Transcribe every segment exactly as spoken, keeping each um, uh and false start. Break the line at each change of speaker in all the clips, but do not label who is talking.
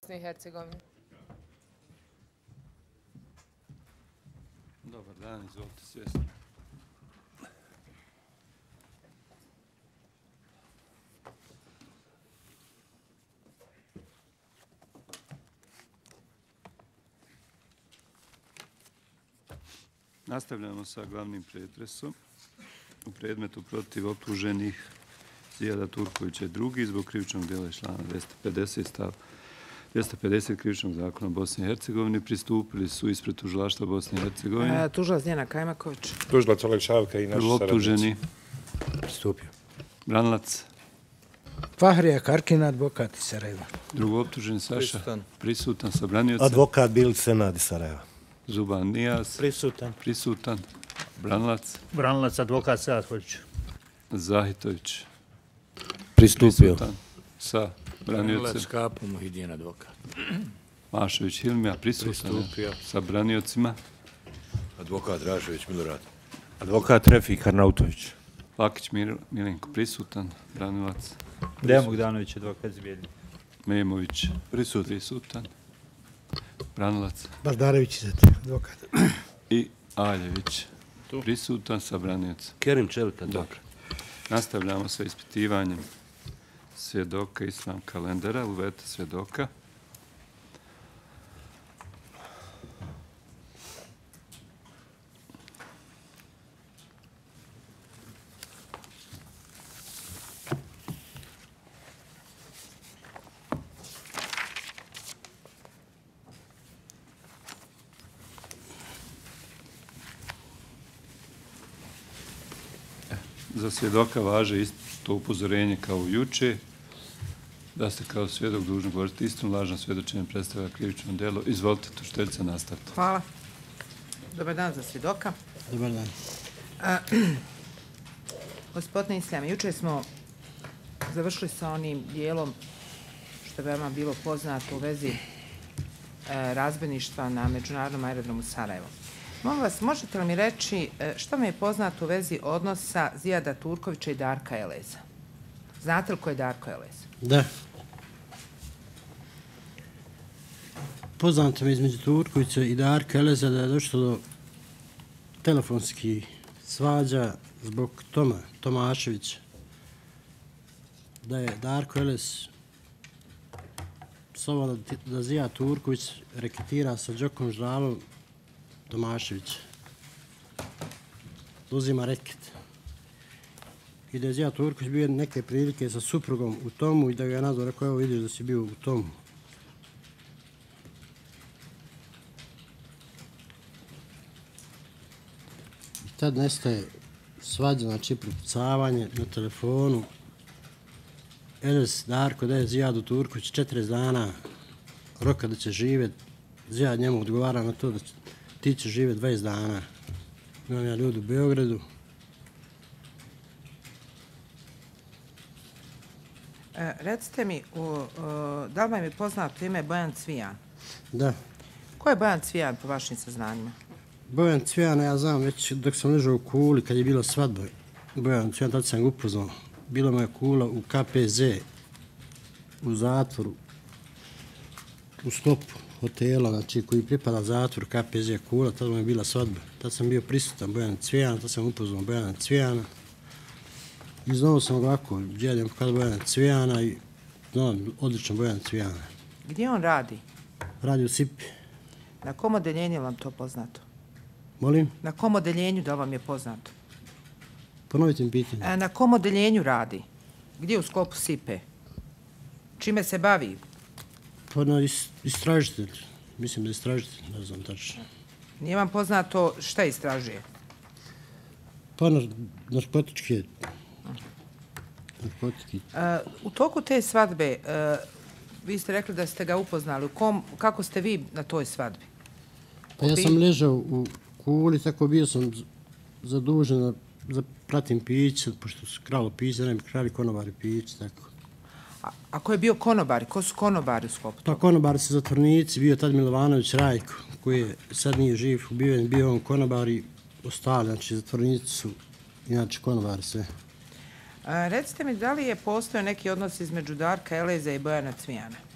Bosne i Hercegovine.
Dobar dan, izvolite svjesni. Nastavljamo sa glavnim pretresom u predmetu protiv optuženih Zijada Turkovića drugi zbog krivičnog djela iz člana dvjesto pedeset stav dvjesto pedeset krivičnog zakona Bosne i Hercegovine. Pristupili su ispred tužilaštva Bosne i Hercegovine.
Tužilac Njena Kajmaković.
Tužilac Oleg Šavka i naši saradnici.
Optuženi.
Pristupio.
Branilac.
Fahrija Karkina, advokat iz Sarajeva.
Drugo optuženi Saša.
Prisutan.
Prisutan sa braniocem.
Advokat Bilić Senad iz Sarajeva.
Zuban Nijas.
Prisutan.
Prisutan. Branilac.
Branilac, advokat Sejatković.
Zahitović.
Pristupio.
Prisutan sa braniocem.
Branilac Kapo, Muhidin, advokat.
Mašević Hilmija. Prisutan
Pristupio.
sa braniocima.
Advokat Dražević, Milorad.
Advokat Refik Arnautović.
Lakić Mir- Milenko. Prisutan. Branilac.
Dejan Bogdanović, advokat Zbijednik.
Memović. Prisutan. Prisutan. Branilac.
Bardarević iz advokat.
I Aljević. Prisutan sa braniocem.
Kerim Čelika.
Dobro. Nastavljamo sa ispitivanjem svjedoka Islam Kalendera, uveta svjedoka. Za svjedoka važe isto upozorenje kao u juče, da ste kao svjedok dužni govoriti istinu, lažno svjedočenje predstavlja krivično djelo. Izvolite, tužiteljica, nastavite.
Hvala. Dobar dan za svjedoka.
Dobar dan.
Gospodine Islam, jučer smo završili sa onim dijelom što je veoma bilo poznato u vezi e, razbojništva na međunarodnom aerodromu Sarajevo. Molim vas, možete li mi reći e, što mi je poznato u vezi odnosa Zijada Turkovića i Darka Eleza? Znate li ko je Darko Elez?
Da. Poznato mi između Turkovića i Darka Eleza da je došlo do telefonskih svađa zbog Toma, Tomaševića. Da je Darko Elez psovao da, da Zijad Turković reketira sa Đokom Žralom Tomaševića. Uzima reket. I da je Zijad Turković bio neke prilike sa suprugom u Tomu i da ga je nazvao, rekao, evo vidiš da si bio u Tomu. I tad nestaje svađa, znači prepucavanje na telefonu. Elez Darko daje Zijadu Turković četrdeset dana roka da će živjeti. Zijad njemu odgovara na to da će, ti će živjeti dvadeset dana. Imam ja ljudi u Beogradu.
E, recite mi, u, u, da li vam je poznato ime Bojan Cvijan?
Da.
Ko je Bojan Cvijan po vašim saznanjima?
Bojan Cvijana, ja znam već dok sam ležao u Kuli, kad je bila svadba, Bojan Cvijan, tad sam ga upoznao. Bila mu je Kula u K P Z, u zatvoru, u sklopu hotela, znači koji pripada zatvoru K P Z Kula, tad mu je bila svadba. Tad sam bio prisutan Bojan Cvijana, tad sam upoznao Bojana Cvijana. I znao sam ovako, djedem kada Bojana Cvijana i znam, odličan Bojan Cvijana.
Gdje on radi?
Radi u Sipi.
Na kom odeljenju vam to poznato?
Molim?
Na kom odeljenju da vam je poznato?
Ponovite mi pitanje.
E, na kom odeljenju radi? Gdje u sklopu Sipe? Čime se bavi?
Pa na is, istražitelj. Mislim da je istražitelj, ne znam tačno.
Nije vam poznato šta istražuje?
Pa na, narkotičke. Narkotiki.
E, u toku te svadbe, e, vi ste rekli da ste ga upoznali. U kom, kako ste vi na toj svadbi?
Pa ja sam ležao u Kuli, tako bio sam zadužen da, da pratim piće, pošto su kralo piće, da ne bi krali konobari piće, tako.
A, a ko je bio konobari? Ko su konobari u sklopu
Pa
toga?
konobari su zatvornici, bio tad Milovanović Rajko, koji je sad nije živ, ubiven, bio on konobar i ostali, znači zatvornici su inače konobari sve.
A, recite mi, da li je postojao neki odnos između Darka Eleza i Bojana Cvijana?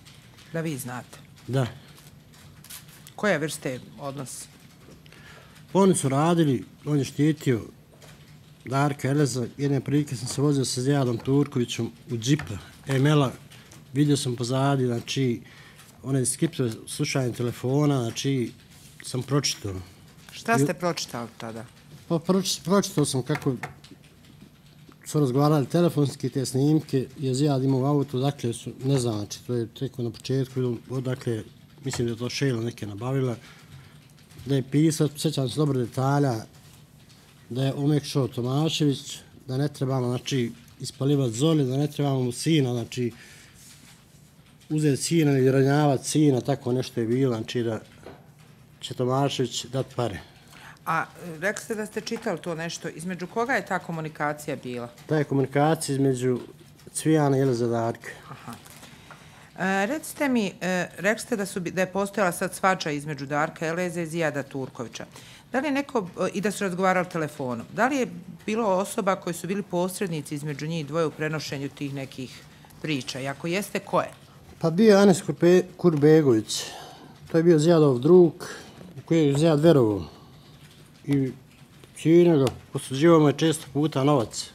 Da vi znate.
Da.
Koje vrste odnos?
Oni su radili, on je štitio Darka Eleza. Jedne prilike sam se vozio sa Zijadom Turkovićem u džipa em el-a. Vidio sam pozadi, znači, one skriptove slušanje telefona, znači, sam pročitao.
Šta ste pročitali tada?
Pa proč, pročitao sam kako su razgovarali telefonski, te snimke, je Zijad imao auto, dakle su, ne znam, znači, to je teko na početku, odakle, mislim da je to Šejla neke nabavila, da je pisao, sjećam se dobro detalja, da je omekšao Tomašević, da ne trebamo, znači, ispalivati Zoli, da ne trebamo mu sina, znači, uzeti sina ili ranjavati sina, tako nešto je bilo, znači da će Tomašević dati pare.
A rekli ste da ste čitali to nešto. Između koga je ta komunikacija bila?
Ta je komunikacija između Cvijana i Eleza Darka.
Aha. E, recite mi, e, rekli ste da, su, da je postojala sad svađa između Darka Eleze i Zijada Turkovića. Da li je neko, i da su razgovarali telefonom, da li je bilo osoba koji su bili posrednici između njih dvoje u prenošenju tih nekih priča? I ako jeste, ko je?
Pa bio je Anes Kurpe, Kurbegović. To je bio Zijadov drug u koji je Zijad verovao. I cijene ga, posuđivao mu je često puta novac.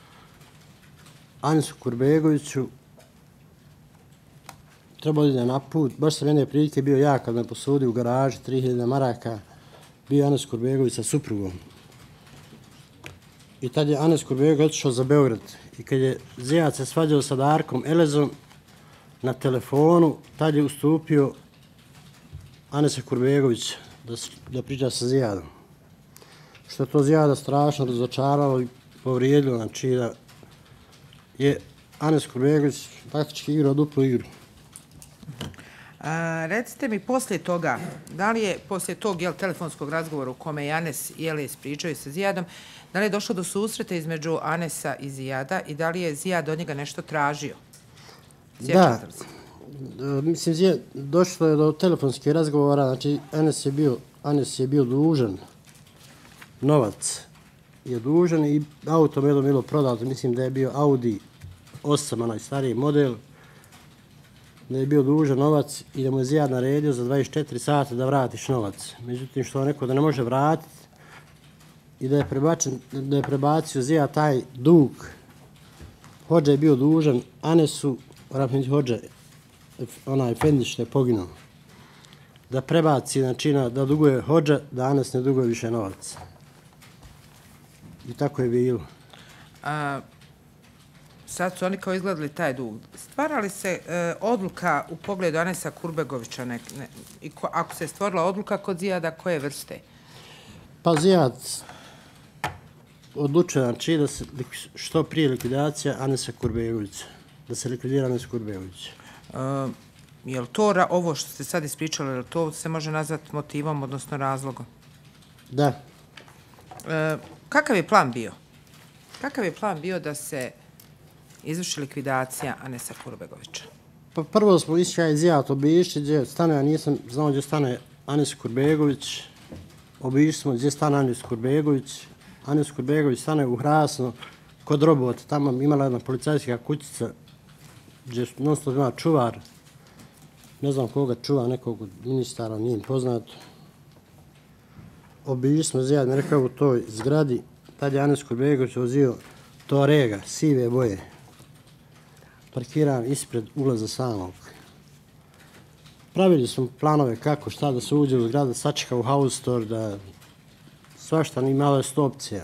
Anesu Kurbegoviću trebao ide na put. Baš sam jedne prilike bio ja kad me posudio u garaži, tri hiljade maraka. Bio Anes Kurbegović sa suprugom. I tad je Anes Kurbegović otišao za Beograd. I kad je Zijad se svađao sa Darkom Elezom na telefonu, tad je ustupio Anesa Kurbegović da, da priča sa Zijadom. Što je to Zijada strašno razočaralo i povrijedilo, znači da je Anes Kurbegović praktički igrao duplu igru.
A, recite mi, poslije toga, da li je poslije tog jel, telefonskog razgovora u kome je Anes i Elez pričaju sa Zijadom, da li je došlo do susreta između Anesa i Zijada i da li je Zijad od njega nešto tražio?
Da, mislim, Zijad, došlo je do telefonskih razgovora, znači Anes je bio, Anes je bio dužan novac, je dužan i auto je bilo prodato, mislim da je bio Audi osam, onaj stariji model, da je bio dužan novac i da mu je Zijad naredio za dvadeset četiri sata da vratiš novac. Međutim, što on rekao da ne može vratiti i da je, prebačen, da je prebacio Zijad taj dug. Hođa je bio dužan Anesu, Rahmetić Hođa, onaj Efendi što je poginuo, da prebaci, znači da duguje Hođa, da Anes ne duguje više novac. I tako je bilo.
A, sad su oni kao izgledali taj dug. Stvara li se e, odluka u pogledu Anesa Kurbegovića? Ne, ne, i ko, ako se stvorila odluka kod Zijada, koje vrste?
Pa Zijad odlučuje, znači, da se što prije likvidacija Anesa Kurbegovića. Da se likvidira Anes Kurbegović.
E, je li to, ovo što ste sad ispričali, je li to se može nazvati motivom, odnosno razlogom?
Da.
E, kakav je plan bio? Kakav je plan bio da se izvrši likvidacija Anesa Kurbegovića?
Pa prvo smo išli Zijad obišli gdje stane, ja nisam znao gdje stane Anes Kurbegović. Obišli smo gdje stane Anes Kurbegović. Anes Kurbegović stane u Hrasno kod robota. Tamo imala jedna policajska kućica gdje non stop ima čuvar. Ne znam koga čuva, nekog od ministara, nije im poznato. Obišli smo Zijad, mi rekao u toj zgradi. Tad je Anes Kurbegović vozio Touarega, sive boje. Parkiran ispred ulaza samog. Pravili smo planove kako, šta da se uđe u zgradu, sačeka u house store, da svašta ni malo je sto opcija.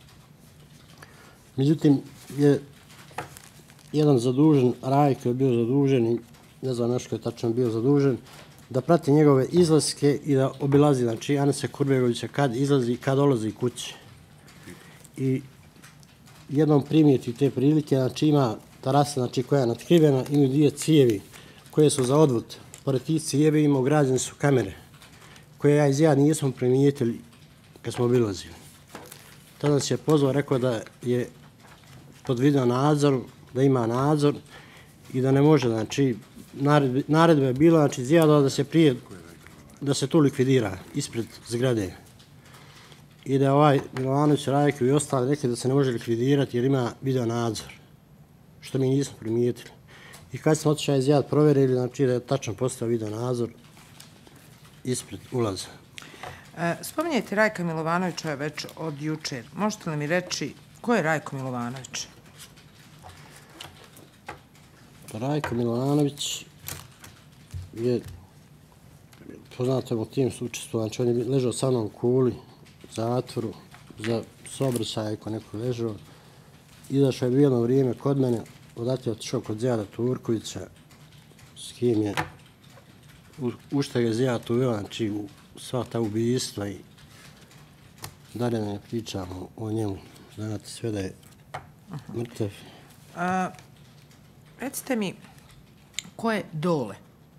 Međutim, je jedan zadužen, Rajko je bio zadužen i ne znam nešto je tačno bio zadužen, da prati njegove izlaske i da obilazi, znači Anesa Kurbegovića kad izlazi i kad dolazi kući. I jednom primijeti te prilike, znači ima terasa, znači koja je natkrivena, imaju dvije cijevi koje su za odvod. Pored tih cijevi ima ugrađene su kamere koje ja i Zijad nismo primijetili kad smo obilazili. Tada nas je pozvao, rekao da je pod video nadzor, da ima nadzor i da ne može, znači naredba je bila, znači Zijadova da se prije, da se tu likvidira ispred zgrade. I da je ovaj Milovanović, Rajko i ostali rekli da se ne može likvidirati jer ima video nadzor, što mi nismo primijetili. I kad smo otišao iz Zijad provjerili, znači da je tačno postao video nadzor ispred ulaza.
E, spominjete Rajka Milovanovića već od jučer. Možete li mi reći ko je Rajko Milovanović?
Rajko Milovanović je poznato u tim su učestvovao, znači on je ležao sa mnom u Kuli, u zatvoru, za saobraćaj ako neko ležao. Izašao je jedno vrijeme kod mene, odatle je otišao kod Zijada Turkovića, s kim je u što je Zijad uveo, znači u sva ta ubijstva i dalje ne pričamo o njemu. Znate sve da je mrtav.
A, recite mi, ko je Dole?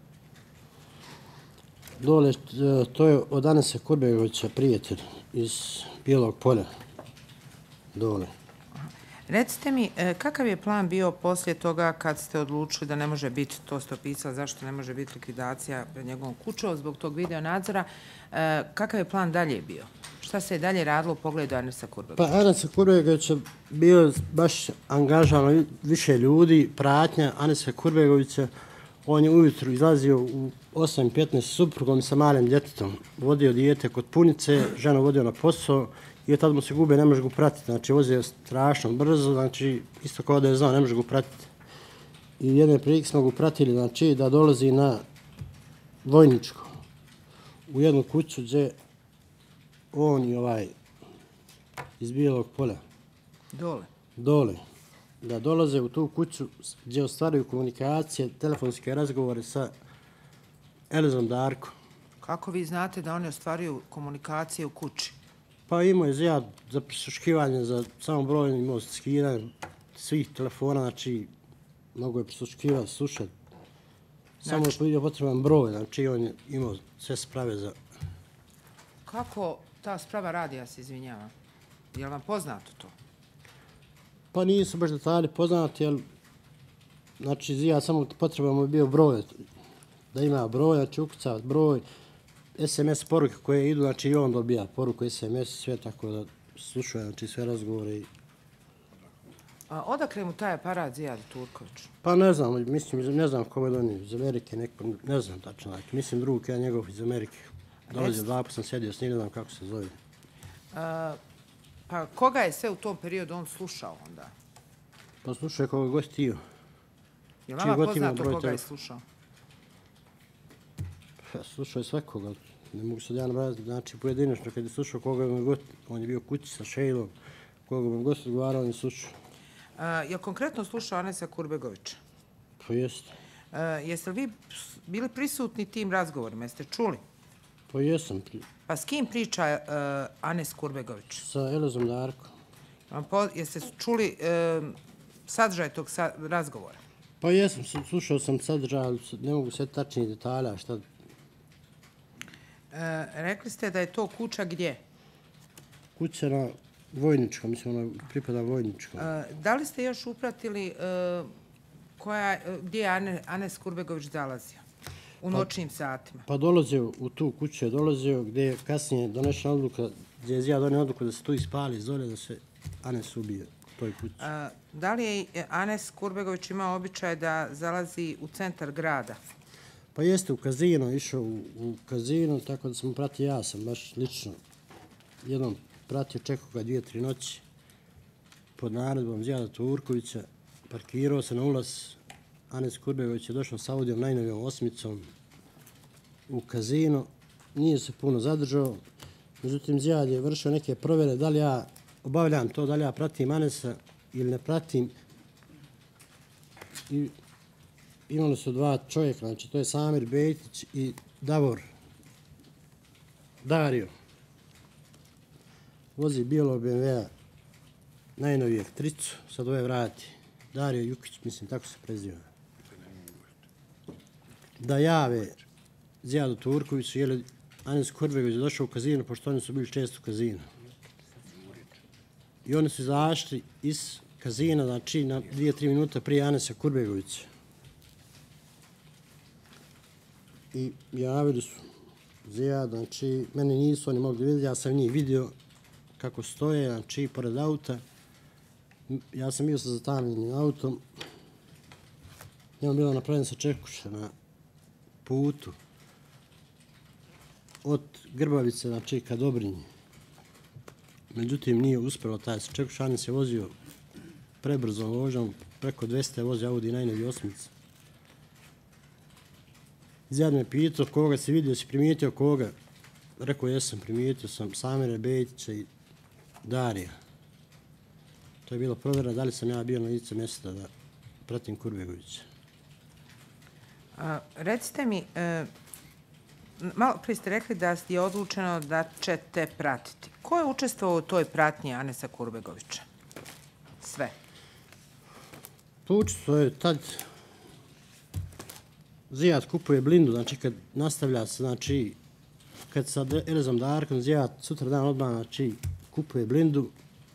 Dole, to je od Anesa Kurbegovića prijatelj iz Bijelog polja. Dole.
Recite mi, kakav je plan bio poslije toga kad ste odlučili da ne može biti, to ste opisali, zašto ne može biti likvidacija pred njegovom kućom zbog tog video nadzora, kakav je plan dalje bio? Šta se je dalje radilo u pogledu Anesa Kurbegovića?
Pa Anesa Kurbegovića bio baš angažano više ljudi, pratnja Anesa Kurbegovića. On je ujutru izlazio u osam petnaest s suprugom i sa malim djetetom. Vodio dijete kod punice, ženu vodio na posao i tad mu se gube, ne može ga pratiti. Znači, vozio strašno brzo, znači, isto kao da je znao, ne može ga pratiti. I jedne prilike smo ga pratili, znači, da dolazi na Vojničko, u jednu kuću gdje on i ovaj iz Bijelog polja.
Dole?
Dole. Da dolaze u tu kuću gdje ostvaruju komunikacije, telefonske razgovore sa Elizom Darko.
Kako vi znate da oni ostvaruju komunikacije u kući?
Pa imao je Zijad za prisluškivanje, za samo broj, imao skidanje svih telefona, znači mogu je prisluškivati, slušati. Samo je bio potreban broj, znači on je imao sve sprave za...
Kako ta sprava radi, ja se izvinjavam? Je li vam poznato to?
Pa nisu baš detalji poznati, jer znači Zijad samo potreban mu je bio broj, da ima broj, znači ukucavati broj, es em es poruke koje idu, znači i on dobija poruku es em es, sve tako da slušaju, znači sve razgovore. I...
A odakle mu taj aparat Zijad Turković?
Pa ne znam, mislim, ne znam kome je donio, iz Amerike neko, ne znam tačno, znači, mislim drug ja njegov iz Amerike. Dolazio dva put sam sjedio s njim, ne znam kako se zove.
A, pa koga je sve u tom periodu on slušao onda?
Pa slušao je koga god htio.
Je li vama poznato koga je slušao?
Pa slušao je svakoga, ne mogu sad ja nabrati, znači pojedinačno kad je slušao koga je god, on je bio kući sa Šejlom, koga bi god odgovarao, on je slušao.
Je li konkretno slušao Anesa Kurbegovića?
Pa jeste.
Jeste li vi bili prisutni tim razgovorima, jeste čuli?
Pa jesam.
Pa s kim priča Anes Kurbegović?
Sa Elizom Darko.
Jeste čuli sadržaj tog razgovora?
Pa jesam, slušao sam sadržaj, ali ne mogu sve tačnije detalja, šta...
Rekli ste da je to kuća gdje?
Kuća na Vojničkom, mislim, ona pripada Vojničkom.
Da li ste još upratili gdje je Anes Kurbegović zalazio? U noćnim satima?
Pa dolazio u tu kuću, je dolazio gdje je kasnije donešena odluka, gdje je Zijad donio odluku da se tu ispali zolje, da se Anes ubije u toj kući.
Da li je Anes Kurbegović imao običaj da zalazi u centar grada?
Pa jeste u kazino, išao u, u kazino, tako da sam pratio, ja sam baš lično jednom pratio, čekao ga dvije, tri noći pod naredbom Zijada Turkovića, parkirao se na ulaz, Anes Kurbegović je došao sa Audijom najnovijom osmicom u kazino, nije se puno zadržao, međutim Zijad je vršio neke provjere da li ja obavljam to, da li ja pratim Anesa ili ne pratim. I imali su dva čovjeka, znači to je Samir Bejtić i Davor Dario. Vozi bijelog be em ve a, najnovijeg tricu, sad ove vrati. Dario Jukić, mislim, tako se preziva. Da jave Zijadu Turkoviću, jer je Anes Kurbegović došao u kazino, pošto oni su bili često u kazinu. I oni su izašli iz kazina, znači na dvije, tri minuta prije Anesa Kurbegovića. I javili su Zijad, znači mene nisu oni mogli vidjeti, ja sam njih vidio kako stoje, znači pored auta. Ja sam bio sa zatamljenim autom njemu bilo napravljeno sa Čekuša na putu od Grbavice, znači ka Dobrinji. Međutim, nije uspjelo taj sa Čekuša, Anes je vozio prebrzom vožnjom, preko dvesta je vozio Audi najnoviji osmica. Zijad me pitao koga si vidio, si primijetio koga. Rekao, jesam, primijetio sam Samire Bejtića i Darija. To je bilo provjera da li sam ja bio na licu mjesta da pratim Kurbegovića.
A, recite mi, e, malo prije ste rekli da je odlučeno da ćete pratiti. Ko je učestvovao u toj pratnji Anesa Kurbegovića? Sve.
To učestvo je tad Zijad kupuje blindu, znači kad nastavlja se, znači kad sa Elezom Darkom Zijad sutra dan odmah, znači kupuje blindu,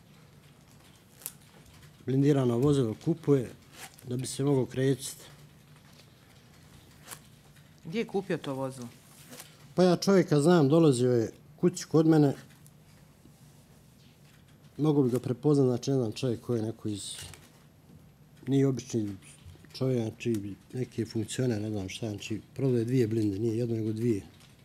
blindirano vozilo kupuje da bi se mogao krećiti.
Gdje je kupio to vozilo?
Pa ja čovjeka znam, dolazio je kući kod mene, mogu bi ga prepoznat, znači ne znam čovjek koji je neko iz, nije obični čovjek, znači neki funkcioner, ne znam šta, znači prodaje dvije blinde, nije jedno nego dvije.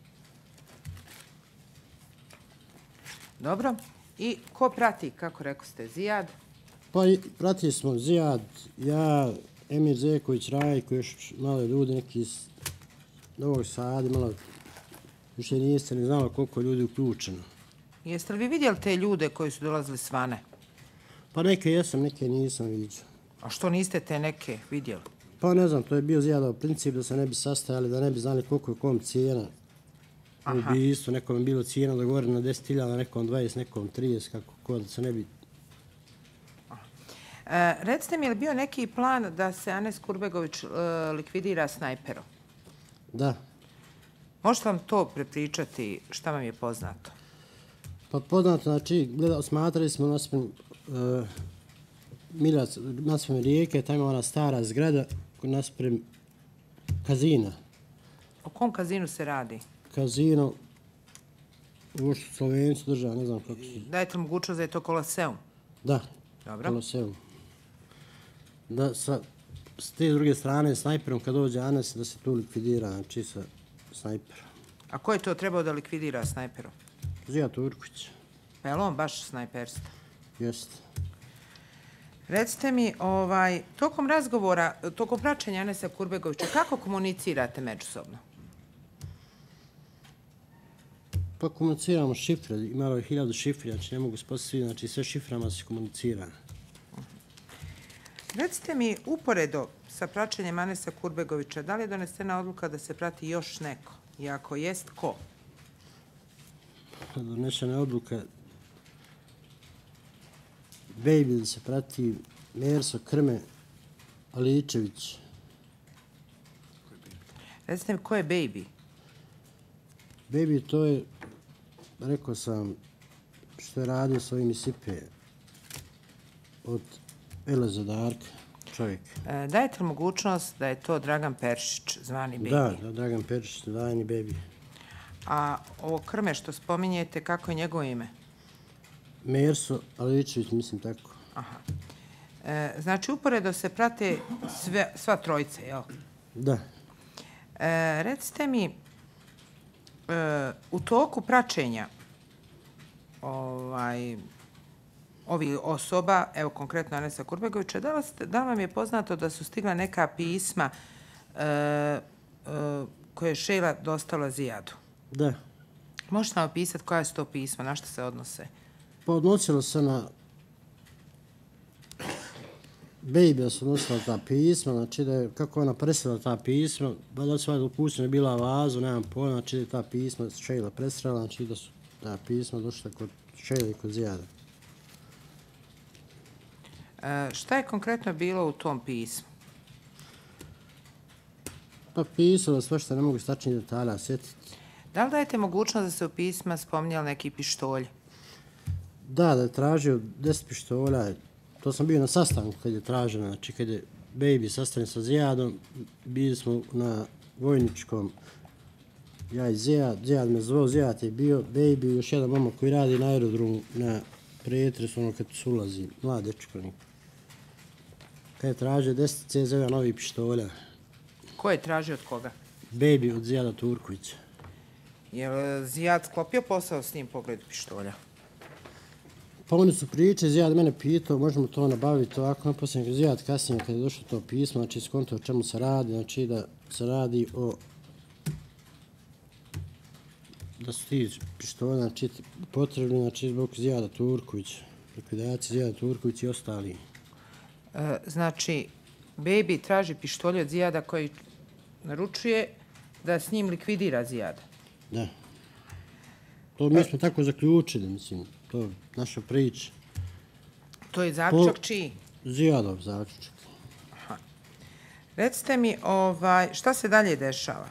Dobro. I ko prati, kako rekao ste, Zijad?
Pa i pratili smo Zijad, ja, Emir Zeković, Rajko, još malo ljudi, neki iz Novog Sada, malo, više niste ni znalo koliko je ljudi uključeno.
Jeste li vi vidjeli te ljude koji su dolazili s vane?
Pa neke jesam, neke nisam vidio.
A što niste te neke vidjeli?
Pa ne znam, to je bio Zijadov princip da se ne bi sastajali, da ne bi znali koliko je kom cijena. U bi isto, nekom je bilo cijena dogovorena na deset hiljada, nekom dvadeset, nekom trideset, kako ko da se ne bi...
E, recite mi, je li bio neki plan da se Anes Kurbegović e, likvidira snajperom?
Da.
Možete vam to prepričati, šta vam je poznato?
Pa poznato, znači, gleda, smatrali smo naspram uh, Miljac, naspram Rijeke, tamo je ona stara zgrada, naspram kazina.
O kom kazinu se radi?
Kazino, ovo što Slovenci država, ne znam kako su...
Dajte mogućnost da je to Koloseum.
Da,
Dobro.
Koloseum. Da sa, s te druge strane snajperom kad dođe Anes da se tu likvidira, znači sa snajperom.
A ko je to trebao da likvidira snajperom?
Zijad Turković.
Pa je li on baš snajperista?
Jeste.
Recite mi, ovaj, tokom razgovora, tokom praćenja Anesa Kurbegovića, kako komunicirate međusobno?
Pa komuniciramo šifre, imalo je hiljadu šifri, znači ne mogu spostaviti, znači sve šiframa se komunicira.
Recite mi, uporedo sa praćenjem Anesa Kurbegovića, da li je donesena odluka da se prati još neko? I ako jest, ko?
Donesena je odluka Baby da se prati Merso Krme Aličević.
Recite mi, ko je Baby?
Baby to je, rekao sam, što je radio s ovim Isipe od Eleza Darka, čovjek.
E, dajte li mogućnost da je to Dragan Peršić, zvani Baby?
Da, da, Dragan Peršić, zvani Baby.
A ovo Krme što spominjete, kako je njegovo ime?
Merso Aličević, mislim tako.
Aha. E, znači, uporedo se prate sve, sva trojice, jel?
Da.
E, recite mi, e, u toku praćenja ovaj, ovih osoba, evo konkretno Anesa Kurbegovića, da, li ste, da li vam je poznato da su stigla neka pisma e, e, koje je Šejla dostala Zijadu?
Da.
Možete nam opisati koja su to pisma, na što se odnose?
Pa odnosilo se na Baby se odnosila ta pisma, znači da je, kako ona presrela ta pisma, ba da su upustljena bila vazu, nemam pojma, znači da je ta pisma Šejla presrela, znači da su ta pisma došla kod Šejla i kod Zijada.
E, šta je konkretno bilo u tom pismu?
Pa pisalo sve što ne mogu s tačnih detalja sjetiti.
Da li dajete mogućnost da se u pisma spominjali neki pištolj?
Da, da je tražio deset pištolja. To sam bio na sastanku kad je traženo, znači kad je Baby sastavljen sa Zijadom, bili smo na vojničkom, ja i Zijad, Zijad me zvao, Zijad je bio, Baby i još jedan momak koji radi na aerodromu na pretresu, ono kad se ulazi, mlad dečko. Kad je tražio deset C Z-a novih pištolja,
Ko je tražio od koga?
Baby od Zijada Turkovića.
Je li Zijad sklopio posao s njim pogledu pištolja?
Pa oni su priče, Zijad mene pitao, možemo to nabaviti ovako, na posljednje Zijad kasnije kad je došlo to pismo, znači skonto o čemu se radi, znači da se radi o da su ti pištolja, znači potrebni, znači zbog Zijada Turkovića, likvidacije Zijada Turkovića i ostali.
E, znači, Baby traži pištolje od Zijada koji naručuje da s njim likvidira Zijada.
Da. To mi smo tako zaključili, mislim, to je naša priča.
To je zaključak
Po-
čiji?
Zijadov zaključak.
Recite mi, ovaj, šta se dalje dešava?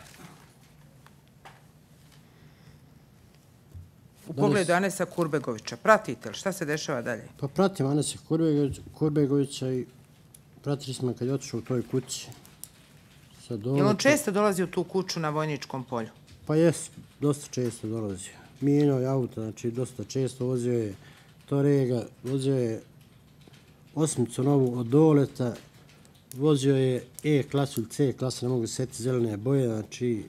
U
Danas-
pogledu Anesa Kurbegovića. Pratite li? Šta se dešava dalje?
Pa pratim Anesa Kurbegović- Kurbegovića i pratili smo kad je otišao u toj kući. Sa
Jel on
dole-
često dolazi u tu kuću na Vojničkom polju?
Pa jes, dosta često dolazio. Mijenjao je auto, znači dosta često vozio je Torega, vozio je osmicu novu od Doleta, vozio je E klasu ili C klasu, ne mogu se setiti zelene boje, znači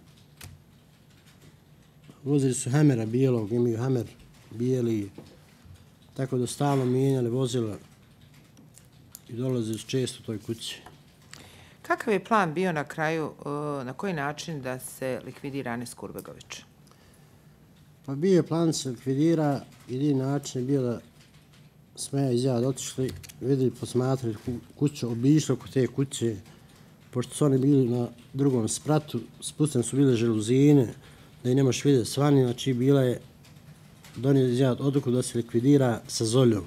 vozili su Hamera bijelog, imaju Hamer bijeli, tako da stalno mijenjali vozila i dolazili su često u toj kući.
Kakav je plan bio na kraju, e, na koji način da se likvidira Anes Kurbegović?
Pa bio je plan da se likvidira, jedini način je bio da smo ja i Zijad otišli, vidjeli, posmatrali ku- kuću, obišli oko te kuće, pošto su oni bili na drugom spratu, spustene su bile želuzine, da i ne možeš vidjeti svani, znači bila je donio Zijad odluku da se likvidira sa Zoljom.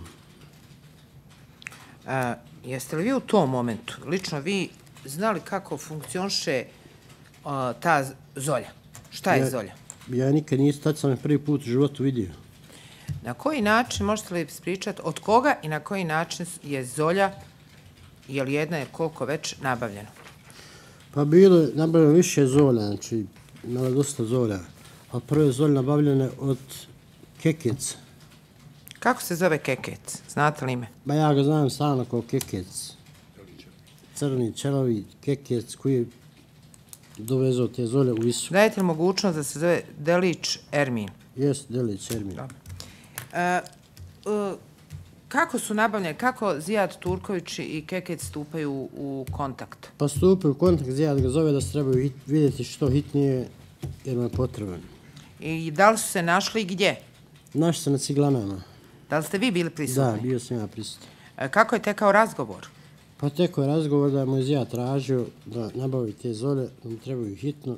E, jeste li vi u tom momentu, lično vi, znali kako funkcioniše e, ta z- Zolja? Šta je
Ja-
Zolja?
Ja nikad nisam, tad sam je prvi put u životu vidio.
Na koji način, možete li ispričati, od koga i na koji način je Zolja, je li jedna je koliko već nabavljeno?
Pa bilo je nabavljeno više Zolja, znači imala dosta Zolja. A prve Zolje nabavljene od Kekeca.
Kako se zove Kekec? Znate li ime?
Ba ja ga znam stalno kao Kekec. Crni, čelovi Kekec koji je dovezao te Zolje u Visu.
Dajte li mogućnost da se zove Delić Ermin?
Jes, Delić, Ermin.
E, e, kako su nabavljene, kako Zijad Turković i Kekec stupaju u, u kontakt?
Pa stupio u kontakt, Zijad ga zove da se trebaju hit, vidjeti što hitnije jer mu je potreban.
I da li su se našli i gdje?
Naš se na Ciglanama.
Da li ste vi bili prisutni?
Da, bio sam ja prisutan.
E, kako je tekao razgovor?
Pa teko je razgovor da mu je Zijad tražio da nabavi te Zolje, da mu trebaju hitno.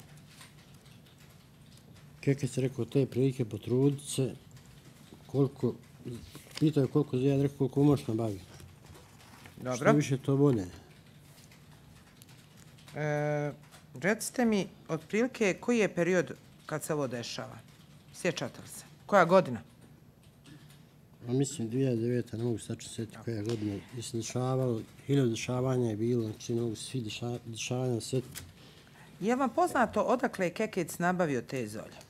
Kekec je rekao te prilike potrudit se, koliko, pitao je koliko Zijad rekao koliko možeš nabaviti. Što
Dobro.
više to bolje.
E, recite mi, otprilike, koji je period kad se ovo dešava? Sjećate li se? Koja godina?
A mislim dvije hiljade devete. ne mogu se tačno sjetiti koja godina. Je se dešavalo, hiljadu dešavanja je bilo, znači ne mogu se svi deša, dešavanja sjetiti.
Je vam poznato odakle je Kekec nabavio te Zolje?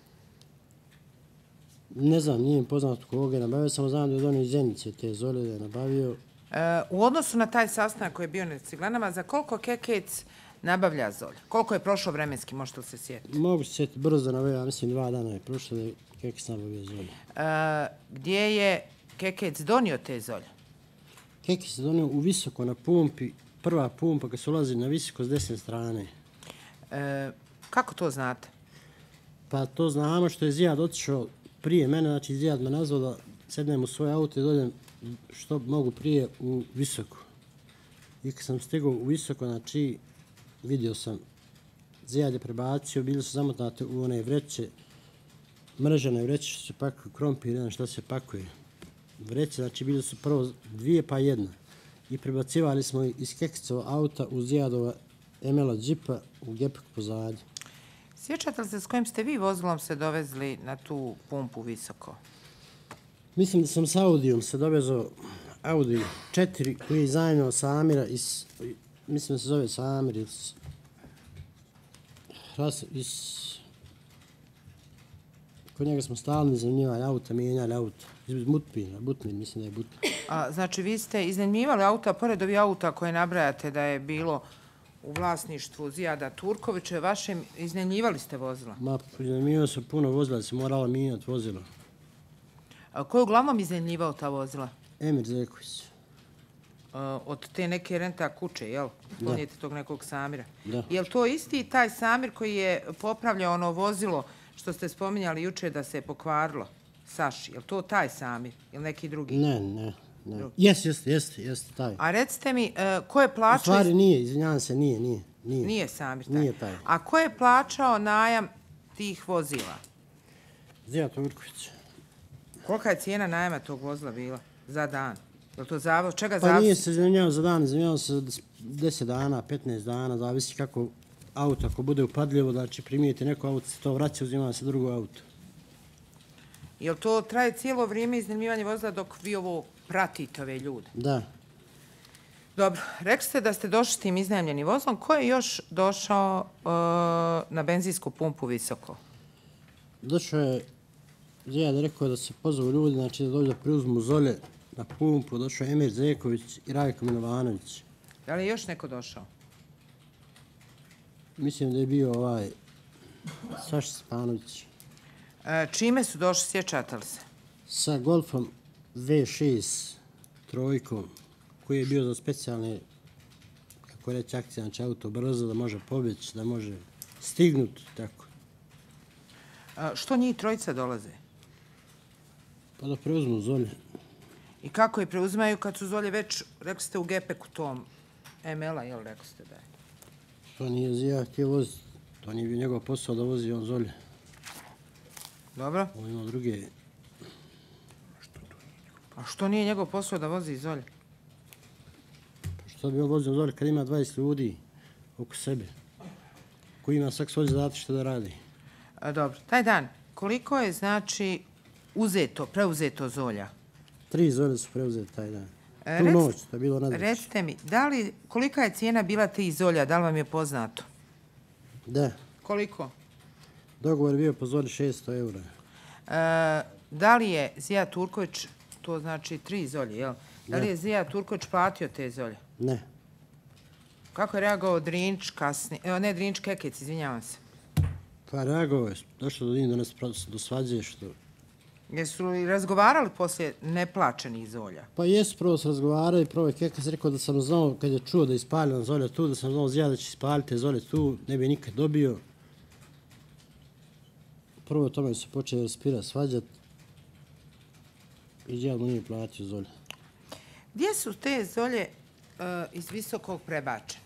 Ne znam, nije mi poznato koga je nabavio, samo znam da je od one iz Zenice te Zolje da je nabavio.
E, u odnosu na taj sastanak koji je bio na Ciglanama, za koliko Kekec nabavlja Zolje? Koliko je prošlo vremenski, možete li se sjetiti?
Mogu se sjetiti brzo nabavio, ja mislim dva dana je prošlo da je Kekec nabavio Zolje.
E, gdje je Kekec donio te Zolje?
Kekec se donio u visoko na pumpi, prva pumpa kad se ulazi na visoko s desne strane.
E, kako to znate?
Pa to znamo što je Zijad otišao prije mene, znači Zijad me nazvao da sednem u svoj auto i dođem što mogu prije u visoko. I kad sam stigao u visoko, znači vidio sam Zijad je prebacio, bili su zamotnate u one vreće, mrežane vreće što se pakuju, krompir, jedan što se pakuje. Vreće, znači bili su prvo dvije pa jedna. I prebacivali smo iz Kekecova auta u Zijadova Emela džipa u gepak pozadnje.
Sjećate li se s kojim ste vi vozilom se dovezli na tu pumpu visoko?
Mislim da sam s Audijom se dovezao Audi četiri koji je iznajmio Samira iz, mislim da se zove Samir iz, Ras- iz kod njega smo stalno iznajmljivali auta, mijenjali auta. Iz Mutpina, Butmin, mislim da je Butmin.
A, znači, vi ste iznajmljivali auta, pored ovih auta koje nabrajate da je bilo u vlasništvu Zijada Turkovića, vašem, iznajmljivali ste vozila?
Ma, iznajmio sam puno vozila, se morala mijenjati vozilo.
A ko je uglavnom iznajmljivao ta vozila?
Emir Zeković.
A, od te neke renta kuće, jel? Donijete tog nekog Samira.
Da.
Jel to isti taj Samir koji je popravljao ono vozilo što ste spominjali juče da se je pokvarilo? Saši, jel to taj Samir ili neki drugi?
Ne, ne, ne. Jeste, jeste, jeste, jeste taj.
A recite mi, uh, ko je
U
plaćao...
stvari nije, izvinjavam se, nije, nije. Nije,
Nije Samir taj.
Nije taj.
A ko je plaćao najam tih vozila?
Zijad Turković.
Kolika je cijena najma tog vozila bila za dan? Je li to zavod? Čega
Pa
zavod?
nije se izvinjavao za dan, izvinjavao se za deset dana, petnaest dana, zavisi kako auto, ako bude upadljivo, da će primijeti neko auto, se to vraća, uzima se drugo auto.
Je li to traje cijelo vrijeme iznajmljivanje vozila dok vi ovo pratite ove ljude?
Da.
Dobro, rekli ste da ste došli s tim iznajmljenim vozilom. Ko je još došao uh, na benzinsku pumpu Visoko?
Došao je, Zijad je rekao da se pozovu ljudi, znači da dođu da preuzmu Zolje na pumpu, došao je Emir Zeković i Rajko Milovanović.
Da li je još neko došao?
Mislim da je bio ovaj Saša Spanović.
E, čime su došli, sjećate li se?
Sa Golfom V šest trojkom, koji je bio za specijalne, kako reći, akcije, znači auto brzo, da može pobjeći, da može stignuti, tako.
E, što njih trojica dolaze?
Pa da preuzmu Zolje.
I kako je preuzimaju kad su Zolje već, rekli ste, u gepeku tom M L-a, jel rekli ste da je?
To nije Zijad htio voziti, to nije bio njegov posao da vozi on Zolje.
Dobro.
On imao druge.
A što nije njegov posao da vozi iz Zolje?
Pa što bi on vozio Zolje kad ima dvadeset ljudi oko sebe, koji ima svak svoj zadatak što da radi?
A, dobro. Taj dan, koliko je, znači, uzeto, preuzeto Zolja?
Tri Zolje su preuzeti taj dan.
E,
Tu
rec-
noć, to je bilo nadveć.
Recite mi, da li, kolika je cijena bila tih Zolja, da li vam je poznato?
Da,
Koliko?
dogovor je bio po Zolje šesto eura.
E, da li je Zijad Turković, to znači tri Zolje, jel? Da li
Da.
je Zijad Turković platio te Zolje?
Ne.
Kako je reagovao Drinč kasnije, evo ne Drinč Kekec, izvinjavam se.
Pa reagovao je, došlo do njih do nas do svađe što...
Jesu li razgovarali poslije neplaćenih Zolja?
Pa jesu, prvo se razgovarali, prvo je Kekec rekao da sam znao, kad je čuo da je ispaljen Zolja tu, da sam znao Zijad da će ispaliti te Zolje tu, ne bi nikad dobio. Prvo o tome su počeli raspirati, svađati. I Zijad mu nije platio Zolje.
Gdje su te Zolje e, iz Visokog prebačene?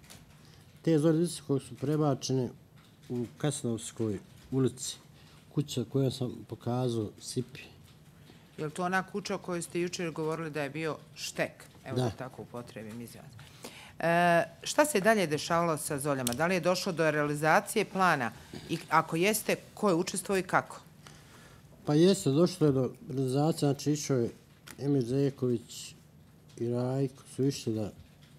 Te Zolje Visokog su prebačene u Kasnovskoj ulici. Kuća koju sam pokazao, Sipi.
Je li to ona kuća o kojoj ste jučer govorili da je bio štek? Evo da,
Da.
tako upotrebim izraz. E, šta se dalje dešavalo sa Zoljama? Da li je došlo do realizacije plana? I ako jeste, ko je učestvovao i kako?
Pa jeste, došlo je do realizacije, znači išao je Emir Zeković i Rajko su išli da...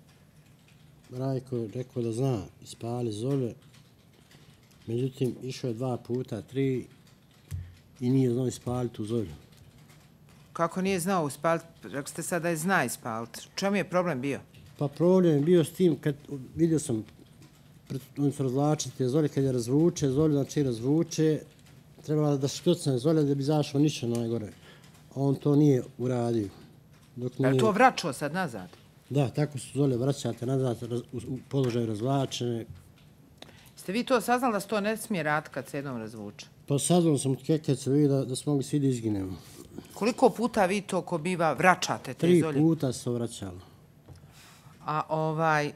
Rajko je rekao da zna ispali Zolje, međutim išao je dva puta, tri i nije znao ispaliti tu Zolju.
Kako nije znao ispaliti? Rekli ste sad da je zna ispaliti. U čemu je problem bio?
Pa problem je bio s tim, kad vidio sam, pred- oni su razvlačili te Zolje, kad je razvuče, Zolju znači razvuče, trebala da škljucne Zolje da bi zašao ništa najgore. A on to nije uradio. Dok
Je li
nije...
to vraćao sad nazad?
Da, tako su Zolje vraćate nazad, raz, u, u položaju razvlačene.
Ste vi to saznali da se to ne smije rad kad se jednom razvuče?
Pa saznao sam od Kekeca vidio da, da smo mogli svi da izginemo.
Koliko puta vi to ko biva vraćate te
Tri
Zolje?
puta se to vraćalo.
A ovaj,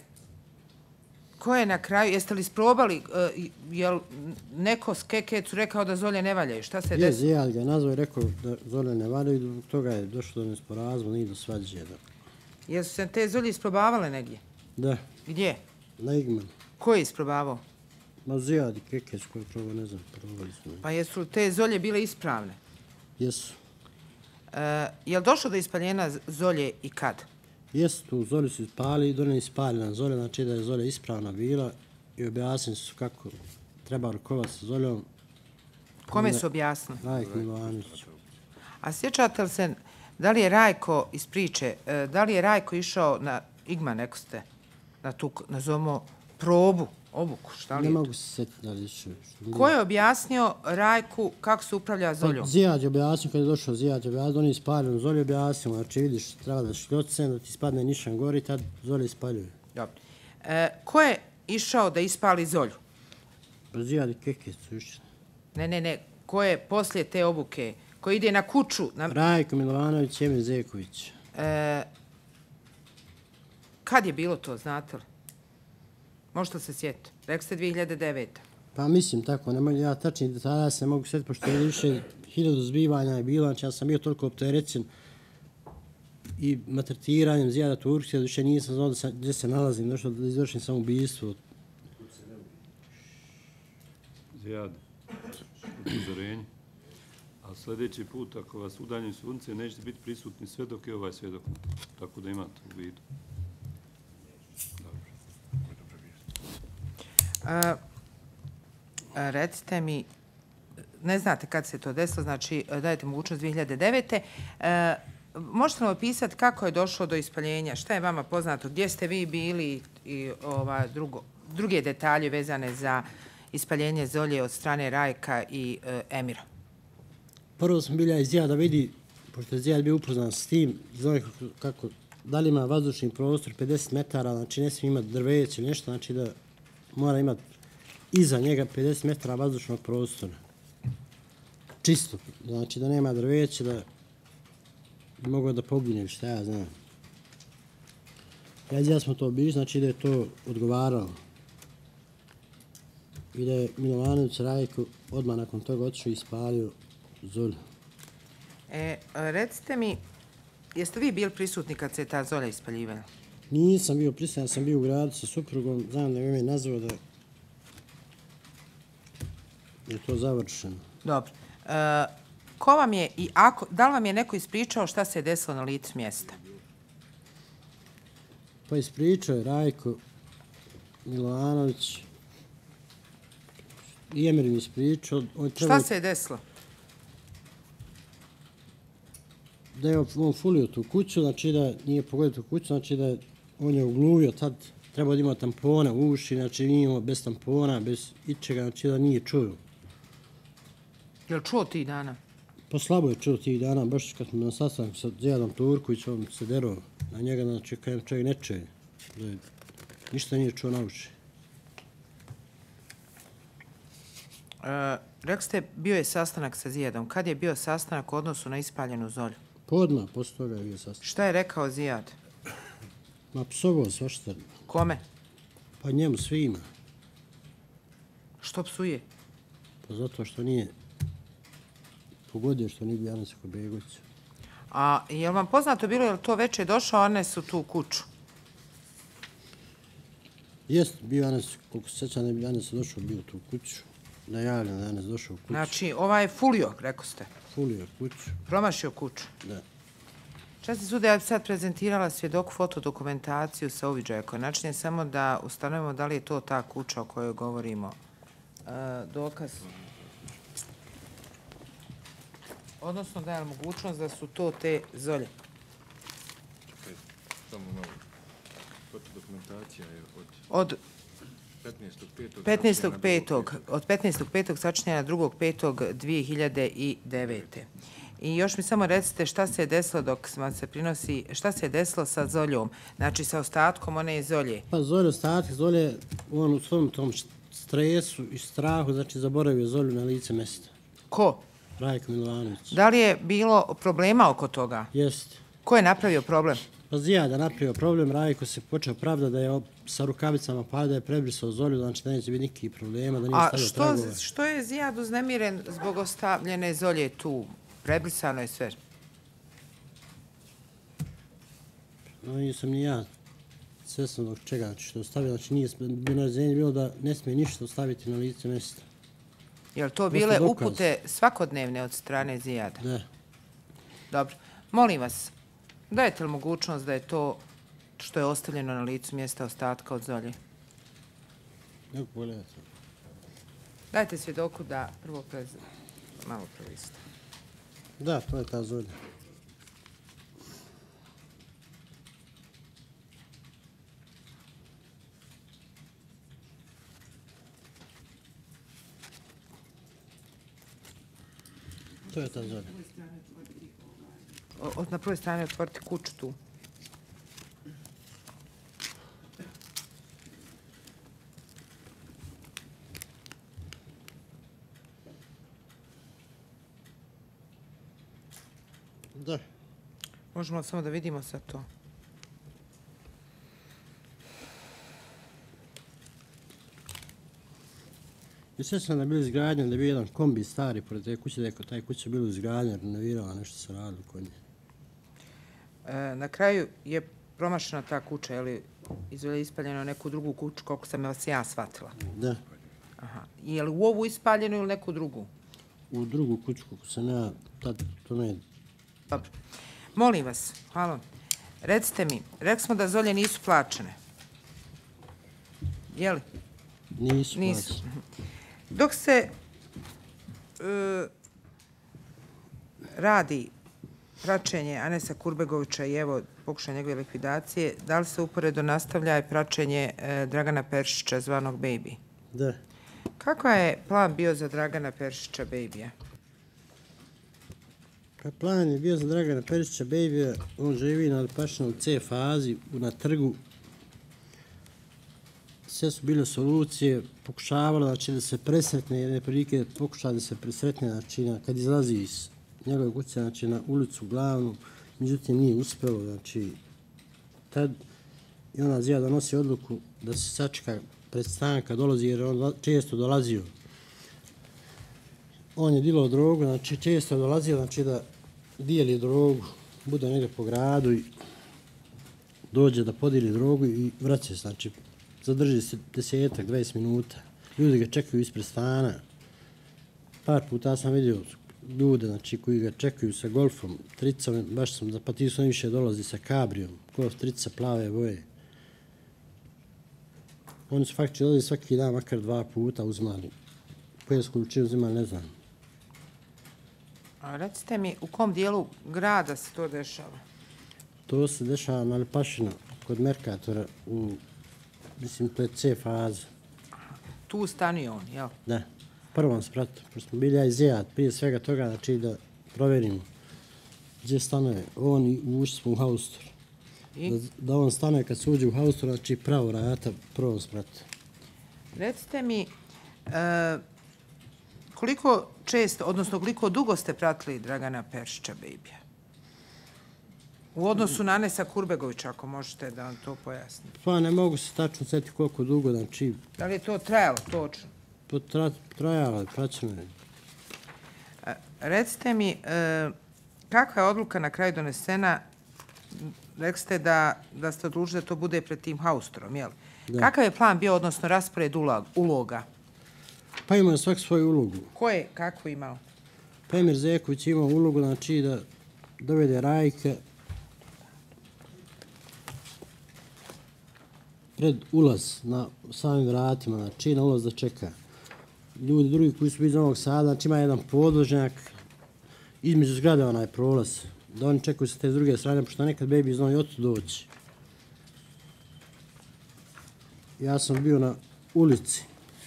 ko je na kraju, jeste li isprobali, uh, jel neko s Kekecu rekao da Zolje ne valjaju? Šta se
Je,
desilo?
Zijad ga je nazvao i rekao da Zolje ne valjaju, zbog toga je došlo do nesporazuma, nije do svađe. Da.
Jesu se te Zolje isprobavale negdje?
Da,
Gdje?
na Igman.
Ko je isprobavao?
Ma Zijad i Kekec koji probao, ne znam, probali smo.
Pa jesu li te Zolje bile ispravne?
Jesu.
Uh, je li došlo do ispaljenja z- Zolje i kad?
Jesu tu Zolju su ispali i donijeli ispaljena Zolja, znači da je Zolja ispravna bila i objasnili su kako treba rukovati sa Zoljom.
Kome su objasnili?
Rajko Milovanović.
A sjećate li se, da li je Rajko iz priče, e, da li je Rajko išao na Igman, neko ste, na tu, nazovimo, probu, obuku, šta li
Ne
je to?
mogu se sjetiti da li više.
Ko je objasnio Rajku kako se upravlja zoljom?
Zijad je objasnio, kad je došao Zijad je objasnio, on je ispaljen, Zolje objasnio, znači vidiš, treba da šljocem, da ti spadne nišan gori, tad Zolje ispaljuje.
Dobro. E, ko je išao da ispali zolju?
Zijad i Kekec su išli.
Ne, ne, ne. Ko je poslije te obuke? Ko ide na kuću? Na...
Rajko Milovanović, Emin Zeković.
E, kad je bilo to, znate li? Možete se sjetiti. Rekli ste dvije hiljade devete.
Pa mislim tako, ne mogu ja tačni detalja se mogu sjetiti, pošto je više hiljadu zbivanja je bilo, znači ja sam bio toliko opterećen i maltretiranjem Zijada Turkija, više nisam znao da sam, gdje se nalazim, došlo da izvršim samoubistvo.
Zijad, upozorenje. A sljedeći put, ako vas udaljem sunce, nećete biti prisutni sve dok je ovaj svjedok. Tako da imate u vidu.
E, recite mi, ne znate kad se to desilo, znači dajete mogućnost dvije hiljade devete. E, možete li opisati kako je došlo do ispaljenja? Šta je vama poznato? Gdje ste vi bili i ova, drugo, druge detalje vezane za ispaljenje zolje od strane Rajka i e, Emira?
Prvo sam bilja iz Zijada vidi, pošto je Zijad bio upoznan s tim, zove kako, kako da li ima vazdušni prostor pedeset metara, znači ne smije imati drveće ili nešto, znači da mora imati iza njega pedeset metara vazdušnog prostora. Čisto, znači da nema drveće, da bi mogao da pogine, šta ja znam. Ja i Zijad smo to bili, znači da je to odgovaralo. I da je Milovanović Rajko odmah nakon toga otišao i ispalio zolju.
E, recite mi, jeste vi bili prisutni kad se ta zolja ispaljivala?
Nisam bio prisutan, ja sam bio u gradu sa suprugom, znam da je me nazvao da je to završeno.
Dobro. E, ko vam je i ako, da li vam je neko ispričao šta se je desilo na licu mjesta?
Pa ispričao je Rajko Milovanović i Emir mi ispričao. On treba
Šta se je desilo?
da je on fulio tu kuću, znači da nije pogodio tu kuću, znači da je on je ugluvio tad, trebao da ima tampona u uši, znači nije imao bez tampona, bez ičega, znači da nije čuo.
Jel čuo ti dana?
Pa slabo je čuo tih dana, baš kad smo na sastanku sa Zijadom Turkovićem, on se derao na njega, znači kajem čovjek ne čuje, da je, ništa nije čuo na uši.
E, rekli ste, bio je sastanak sa Zijadom. Kad je bio sastanak u odnosu na ispaljenu zolju?
Podma, posle toga je bio sastanak.
Šta je rekao Zijad?
Ma psovao svašta,
Kome?
pa njemu svima,
Što psuje?
pa zato što nije pogodio što nije bio Anas Kobegović.
A je li vam poznato bilo, je li to večer došao, one su tu u kuću?
Jest, bio Anas, koliko se sjećam da je Anas došao, bio tu u kuću, najavljen da je Anas došao u kuću,
Znači, ovaj je fulio, rekao ste.
fulio kuću,
Promašio kuću.
da.
Časti sude, ja bi sad prezentirala svjedoku fotodokumentaciju sa uviđaja koja načinje samo da ustanovimo da li je to ta kuća o kojoj govorimo. E, dokaz. Odnosno da je mogućnost da su to te zolje.
Samo malo. Fotodokumentacija je od
Od
petnaestog petog
petnaestog petog od petnaestog petog sačinjena drugog petog dvije hiljade devete. I još mi samo recite šta se je desilo dok vam se prinosi, šta se je desilo sa zoljom, znači sa ostatkom one zolje.
Pa Zolje, ostatak Zolje, on u svom tom stresu i strahu, znači zaboravio Zolju na lice mjesta.
Ko?
Rajko Milovanović.
Da li je bilo problema oko toga?
Jest.
Ko je napravio problem?
Pa Zijad je napravio problem, Rajko se počeo pravda da je op- sa rukavicama pa da je prebrisao Zolju, znači da neće biti nikakvih problema, da nije
A
stavio
što,
tragova.
što je Zijad uznemiren zbog ostavljene zolje tu? Prebrisano je sve.
No, nisam ni ja svjesno dok čega, znači što je ostavio, znači nije bilo naređenje bilo da ne smije ništa ostaviti na lice mjesta.
Je li to
Prosto
bile
dokaz.
upute svakodnevne od strane Zijada?
Da.
Dobro. Molim vas, dajete li mogućnost da je to što je ostavljeno na licu mjesta ostatka od zolje?
Neko pogledajte.
Dajte svjedoku da prvo prez... malo prelista.
Da, to je ta Zolja. To je ta zona.
O- od- na prvoj strani otvoriti kuću tu.
Da.
Možemo samo da vidimo sad to.
I sve sam da bili izgradnjen, da je bio jedan kombi stari pored te kuće, da je taj kuća bila izgradnja, renovirala, nešto se radilo kod nje.
E, na kraju je promašena ta kuća, je li izveli ispaljeno u neku drugu kuću, koliko sam vas ja shvatila.
Da.
Aha. Je li u ovu ispaljenu ili neku drugu?
U drugu kuću, kako sam ja, tad, to ne,
Dobro. Molim vas, hvala. Recite mi, rekli smo da zolje nisu plaćene. Je li?
nisu.
Nisu.
plaćeni.
Dok se e, radi praćenje Anesa Kurbegovića i evo pokušaj njegove likvidacije, da li se uporedo nastavlja i praćenje e, Dragana Peršića zvanog Baby?
Da.
Kakav je plan bio za Dragana Peršića Baby-a?
Pa plan je bio za Dragana Perišića Baby, on živi na Alpašinu u C fazi, u- na trgu. Sve su bile solucije, pokušavalo znači, da se presretne, jedne prilike pokušava da se presretne, znači, na, kad izlazi iz njegove kuće, znači, na ulicu glavnu, međutim nije uspelo, znači, tad i ona zija donosi odluku da se sačeka pred stan kad dolazi, jer on često dolazio. On je dilao drogu, znači često je dolazio, znači da dijeli drogu, bude negdje po gradu i dođe da podijeli drogu i vraća se, znači zadrži se desetak, dvadeset minuta. Ljudi ga čekaju ispred stana. Par puta sam vidio ljude, znači, koji ga čekaju sa golfom, tricom, baš sam, pa ti su najviše dolazi sa kabrijom, golf, trica, plave boje. Oni su faktički dolazi svaki dan, makar dva puta uzmali. Koje su količine uzimali, ne znam.
A recite mi, u kom dijelu grada se to dešava?
To se dešava na Lepašina, kod Merkatora, u, mislim, to je C faza.
Tu stanuje on, jel?
Da, prvom spratu, pošto smo bili ja i Zijat, prije svega toga, znači da provjerimo gdje stanuje. On i ušli smo u haustor.
I?
Da, da on stanuje kad se uđe u haustor, znači pravo rata, prvom spratu.
Recite mi, e, koliko često, odnosno koliko dugo ste pratili Dragana Peršića Baby-a? U odnosu na Anesa Kurbegovića, ako možete da vam to pojasnite.
Pa ne mogu se tačno sjetiti koliko dugo, znači,
Da li je to trajalo točno?
potra, trajalo je, praćeno je.
E, recite mi, e, kakva je odluka na kraju donesena? Rekli ste da, da ste odlučili da to bude pred tim haustorom, jel?
Da.
Kakav je plan bio, odnosno raspored ulag- uloga?
Pa ima svak svoju ulogu.
Ko je, kakvu imao?
Pa Emir Zeković ima ulogu, znači da dovede Rajka pred ulaz na samim vratima, znači na ulaz da čeka. Ljudi drugi koji su iz Novog Sada, znači ima jedan podvožnjak, između zgrade onaj prolaz, da oni čekaju sa te s druge strane, pošto nekad Baby znao i otu doći. Ja sam bio na ulici,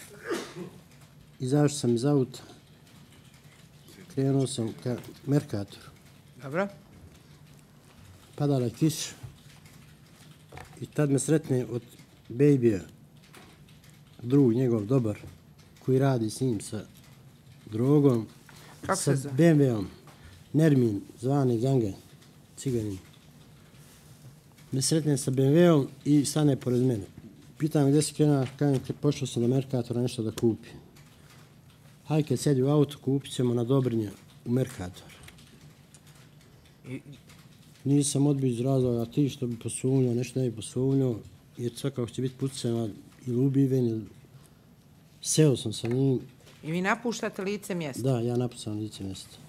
izašao sam iz auta, krenuo sam ka Merkatoru,
Dobro.
padala kiša i tad me sretne od Baby-a drug njegov dobar koji radi s njim sa drogom,
Kako
sa
se zove?
B M W-om, Nermin, zvani Ganga, ciganin. Me sretne sa B M W-om i stane pored mene. Pitam gdje si krenuo, kažem te pošao sam do Merkatora nešto da kupim. Hajde kad sjedi u auto, kupit ćemo na Dobrinja u Merkator.
I,
Nisam odbio iz razloga, ti što bi posumnjao, nešto ne bi posumnjao, jer svakako će biti pucana ili ubiven, ili... Seo sam sa njim,
I vi napuštate lice mjesta?
da, ja napucam lice mjesta.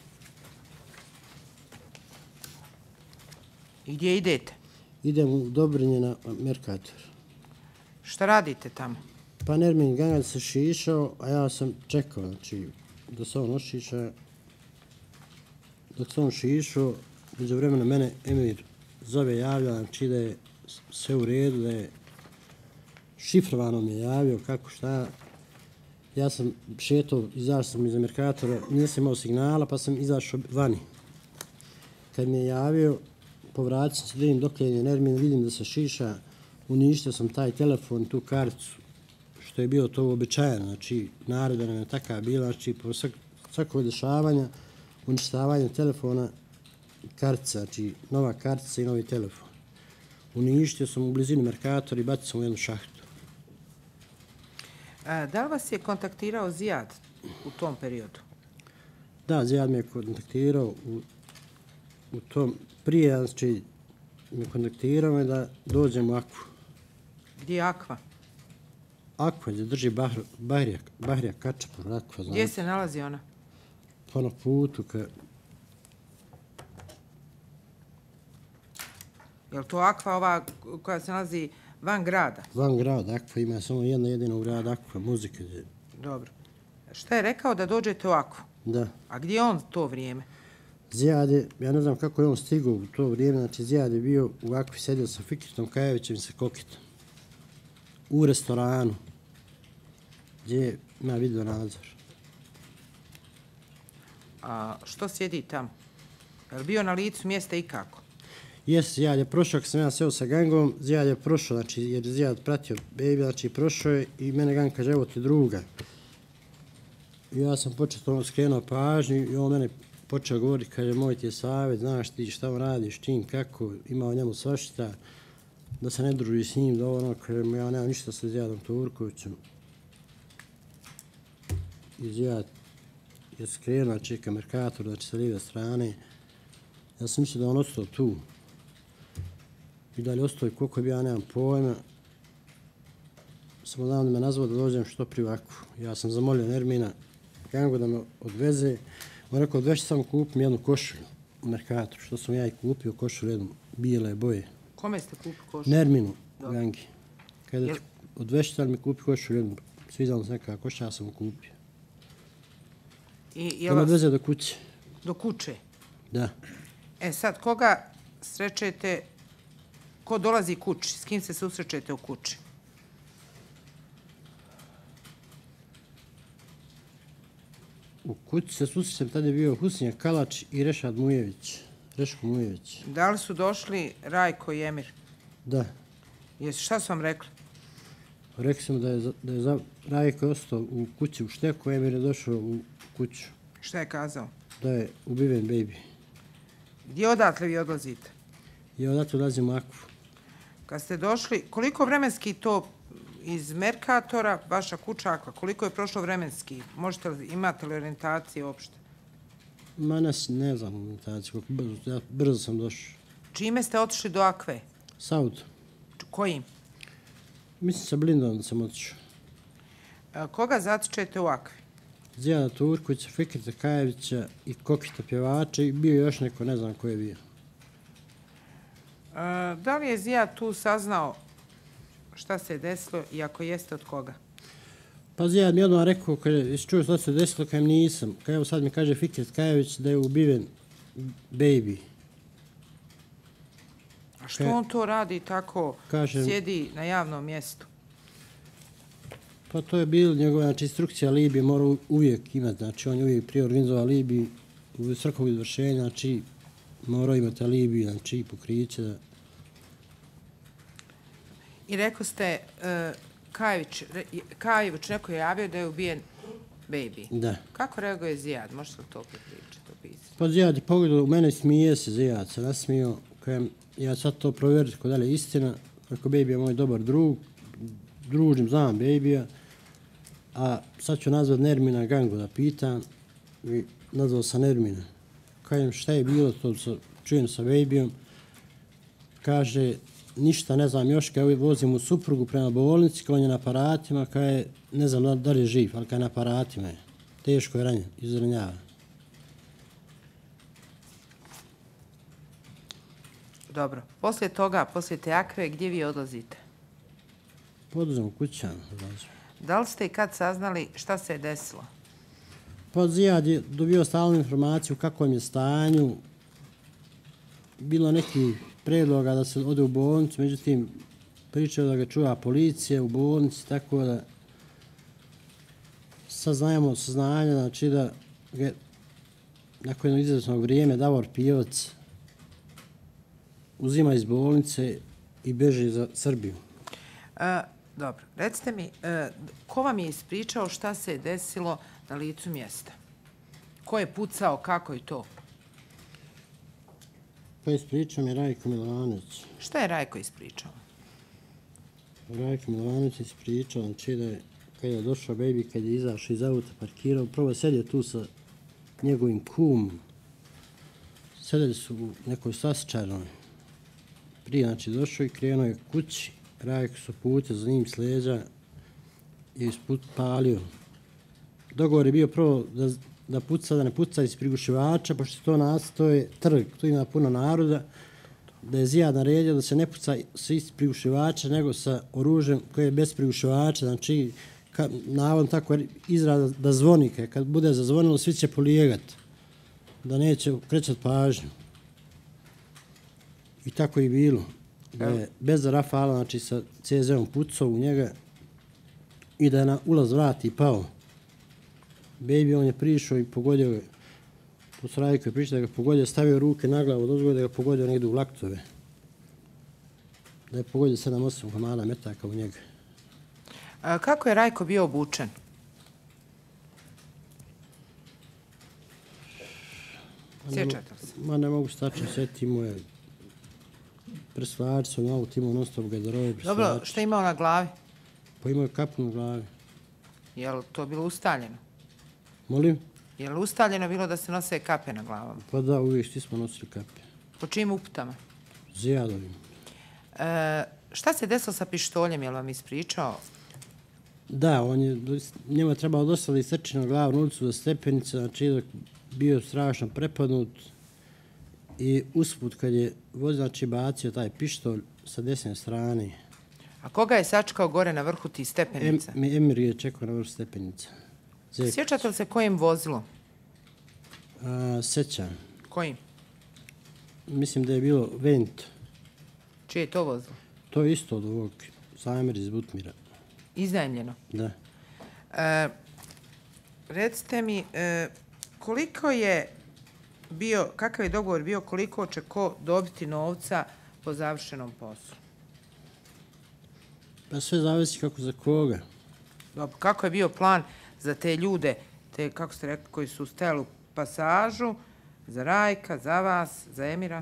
I gdje idete?
Idem u Dobrinje na Merkator.
Šta radite tamo?
Pa Nermin Gangalj se šišao, a ja sam čekao, znači, da se on ošiša. Dok se on šišao, među vremena mene Emir zove, javlja, znači da je sve u redu, da je šifrovano mi je javio, kako šta. ja sam šetao, izašao sam iz Merkatora, nisam imao signala, pa sam izašao vani. Kad mi je javio, povratit sam se, vidim dok je Nermin, vidim da se šiša, uništio sam taj telefon, tu karticu, što je bilo to uobičajeno, znači naroda nam je taka bila, znači po svak, svakog dešavanja, uništavanje telefona, kartica, znači nova kartica i novi telefon. Uništio sam u blizini Merkatora i bacio sam u jednu šahtu.
A, da li vas je kontaktirao Zijad u tom periodu?
Da, Zijad me je kontaktirao u, u tom, prije, znači, me kontaktirao je da dođem u Akvu.
Gdje je Akva?
Akva, gdje drži Bahr, Bahrija, Bahrija Kačapur, Akva, znam.
Gdje se nalazi ona?
Pa na putu, ka,
Je li to Akva ova koja se nalazi van grada?
van grada, Akva ima samo jedna jedina u gradu, Akva, muzika. Gdje,
Dobro. Šta je rekao da dođete u Akvu?
da.
A gdje je on to vrijeme?
Zijad je, ja ne znam kako je on stigao u to vrijeme, znači Zijad je bio u Akvi, sedio sa Fikretom Kajevićem i sa Kokitom. U restoranu, gdje ima video nadzor.
A što sjedi tamo? Je li bio na licu mjesta i kako?
Jes, Zijad je prošao, kad sam ja seo sa gangom, Zijad je prošao, znači, jer Zijad pratio Baby, znači prošao je i mene gang kaže, evo ti druga. I ja sam počeo to skrenuo pažnju i on mene počeo govoriti, kaže, moj ti je savjet, znaš ti šta on radiš, čim, kako, ima o njemu svašta, da se ne druži s njim, da ono, kaže, ja nemam ništa sa Zijadom Turkovićem. I Zijad je skrenuo, čeka Merkator, znači sa lijeve strane. Ja sam mislio da on ostao tu. I dalje ostao i koliko bi ja nemam pojma. Samo znam da me nazvao da dođem što pri Akvu. Ja sam zamolio Nermina gangu da me odveze. On rekao, odveći samo kupim jednu košulju u Merkatoru, što sam ja i kupio košulju jednu bijele boje.
Kome ste kupili košulju?
Nerminu, gangi. Kada
Jel-
ti odveći, ali mi kupi košulju jednu. Svidjela se neka košulja, ja sam mu kupio.
I je
Da me
vas
odveze do kuće.
do kuće?
Da.
E sad, koga srećete, ko dolazi kući, s kim se susrećete u kući?
U kući se susrećem, tada je bio Husnija Kalač i Rešad Mujević. Reško Mujević.
Da li su došli Rajko i Emir?
Da.
Jesu, šta su vam rekli?
Rekli sam da je, za- da je za, Rajko je ostao u kući u Šteku, Emir je došao u kuću.
Šta je kazao?
Da je ubiven Baby.
Gdje odatle vi odlazite?
I odatle odlazim u Akvu.
Kad ste došli, koliko vremenski to iz Merkatora, vaša kuća Akva, koliko je prošlo vremenski? Možete li, imate li orijentacije uopšte?
Ma ne, s- ne znam orientaciju, koliko brzo, ja brzo sam došao.
Čime ste otišli do Akve?
S autom.
Č- Kojim?
Mislim sa blindom sam otišao.
E, Koga zatičete u Akvi?
Zijada Turkovića, Fikreta Kajevića i Kokita pjevača i bio je još neko, ne znam ko je bio.
E, Da li je Zijad tu saznao šta se je desilo i ako jeste od koga?
Pa Zijad mi je odmah rekao, kaže, jesi čuo što se desilo, kajem nisam. Kaj evo sad mi kaže Fikret Kajević da je ubiven Baby.
A što
Ka-
on to radi tako,
Kažem-
sjedi na javnom mjestu?
Pa to je bilo njegova, znači, instrukcija Libije mora u- uvijek imati, znači on je uvijek prije organizovao Libiji u svrhu izvršenja, znači morao imati Libiju, znači pokriće da...
I rekao ste, e, Kajević, re- Kajević neko je javio da je ubijen Baby.
Da.
Kako reaguje Zijad? Možete li to pripričati, opisati?
Pa Zijad je pogledao u mene i smije se, Zijad se nasmio, kajem ja sad to provjeriti kod dalje istina, ako Baby je moj dobar drug, družim, znam Baby-a, a sad ću nazvat Nermina gangu da pitam i nazvao sam Nermina. Kajem šta je bilo, to sa, čujem sa Baby-om, kaže, ništa ne znam još, kada vozim u suprugu prema bolnici, kada on je na aparatima, kada je, ne znam da, da li je živ, ali kada je na aparatima je. Teško je ranjen, izranjava.
Dobro. Poslije toga, poslije te Akve, gdje vi odlazite?
Poduzem u kućama. Znači.
Da li ste i kad saznali šta se je desilo?
Pa Zijad je dobio stalnu informaciju u kakvom je stanju. Bilo neki predloga da se ode u bolnicu, međutim pričao da ga čuva policija u bolnici, tako da saznajemo saznanje, znači da ga nakon jednog izvjesnog vrijeme Davor Pijevac uzima iz bolnice i beži za Srbiju.
E, dobro, recite mi, e, ko vam je ispričao šta se je desilo na licu mjesta? Ko je pucao, kako je to?
Pa ispričao mi Rajko Milovanović.
Šta je Rajko ispričao?
Rajko Milovanović ispričao, znači da je kad je došao Baby, kad je izašao iz auta, parkirao, prvo sedio tu sa njegovim kumom. Sedeli su u nekoj sasčarnoj. Prije, znači, došao i krenuo je kući. Rajko su putio za njim s leđa i isput palio. Dogovor je bio prvo da, da puca, da ne puca iz prigušivača, pošto to nas, to je trg, tu ima puno naroda, da je Zijad naredio da se ne puca iz prigušivača, nego sa oružjem koje je bez prigušivača, znači, ka, navodno tako izrada da zvoni, kad bude zazvonilo, svi će polijegati, da neće krećati pažnju. I tako i bilo. Da je bez rafala, znači sa ce zet-om pucao u njega i da je na ulaz vrati pao. Baby, on je prišao i pogodio ga, po Rajko je prišao da ga pogodio, stavio ruke na glavu, dozgo da ga pogodio negdje u laktove. Da je pogodio sedam osam komada metaka u njega.
A, kako je Rajko bio obučen? Sjećate li se?
Ma ne mogu stačno sjetiti, imao je presvač, sam auto imao non stop garderobe, presvač.
Dobro, šta je imao na glavi?
Pa imao je kapu na glavi.
Je li to bilo ustaljeno?
Molim?
Je li ustaljeno bilo da se nose kape na glavama?
Pa da, uvijek svi smo nosili kape.
Po čijim uputama?
Zijadovim.
E, šta se desilo sa pištoljem, je li vam ispričao?
Da, on je, njima trebalo dosta isrčiti na glavu na ulicu za stepenice, znači dok bio strašno prepadnut i usput kad je vozač bacio taj pištolj sa desne strane.
A koga je sačekao gore na vrhu tih stepenica?
Em, Emir je čekao na vrhu stepenica. Zek.
Sjećate li se kojim vozilom?
A, sećam.
Kojim?
Mislim da je bilo Vento.
Čije je to vozilo?
To je isto od ovog Sajmer iz Butmira.
Iznajmljeno.
Da.
E, recite mi, e, koliko je bio, kakav je dogovor bio, koliko će ko dobiti novca po završenom poslu?
Pa sve zavisi kako za koga.
Dobro, kako je bio plan za te ljude, te, kako ste rekli, koji su stajali u pasažu, za Rajka, za vas, za Emira?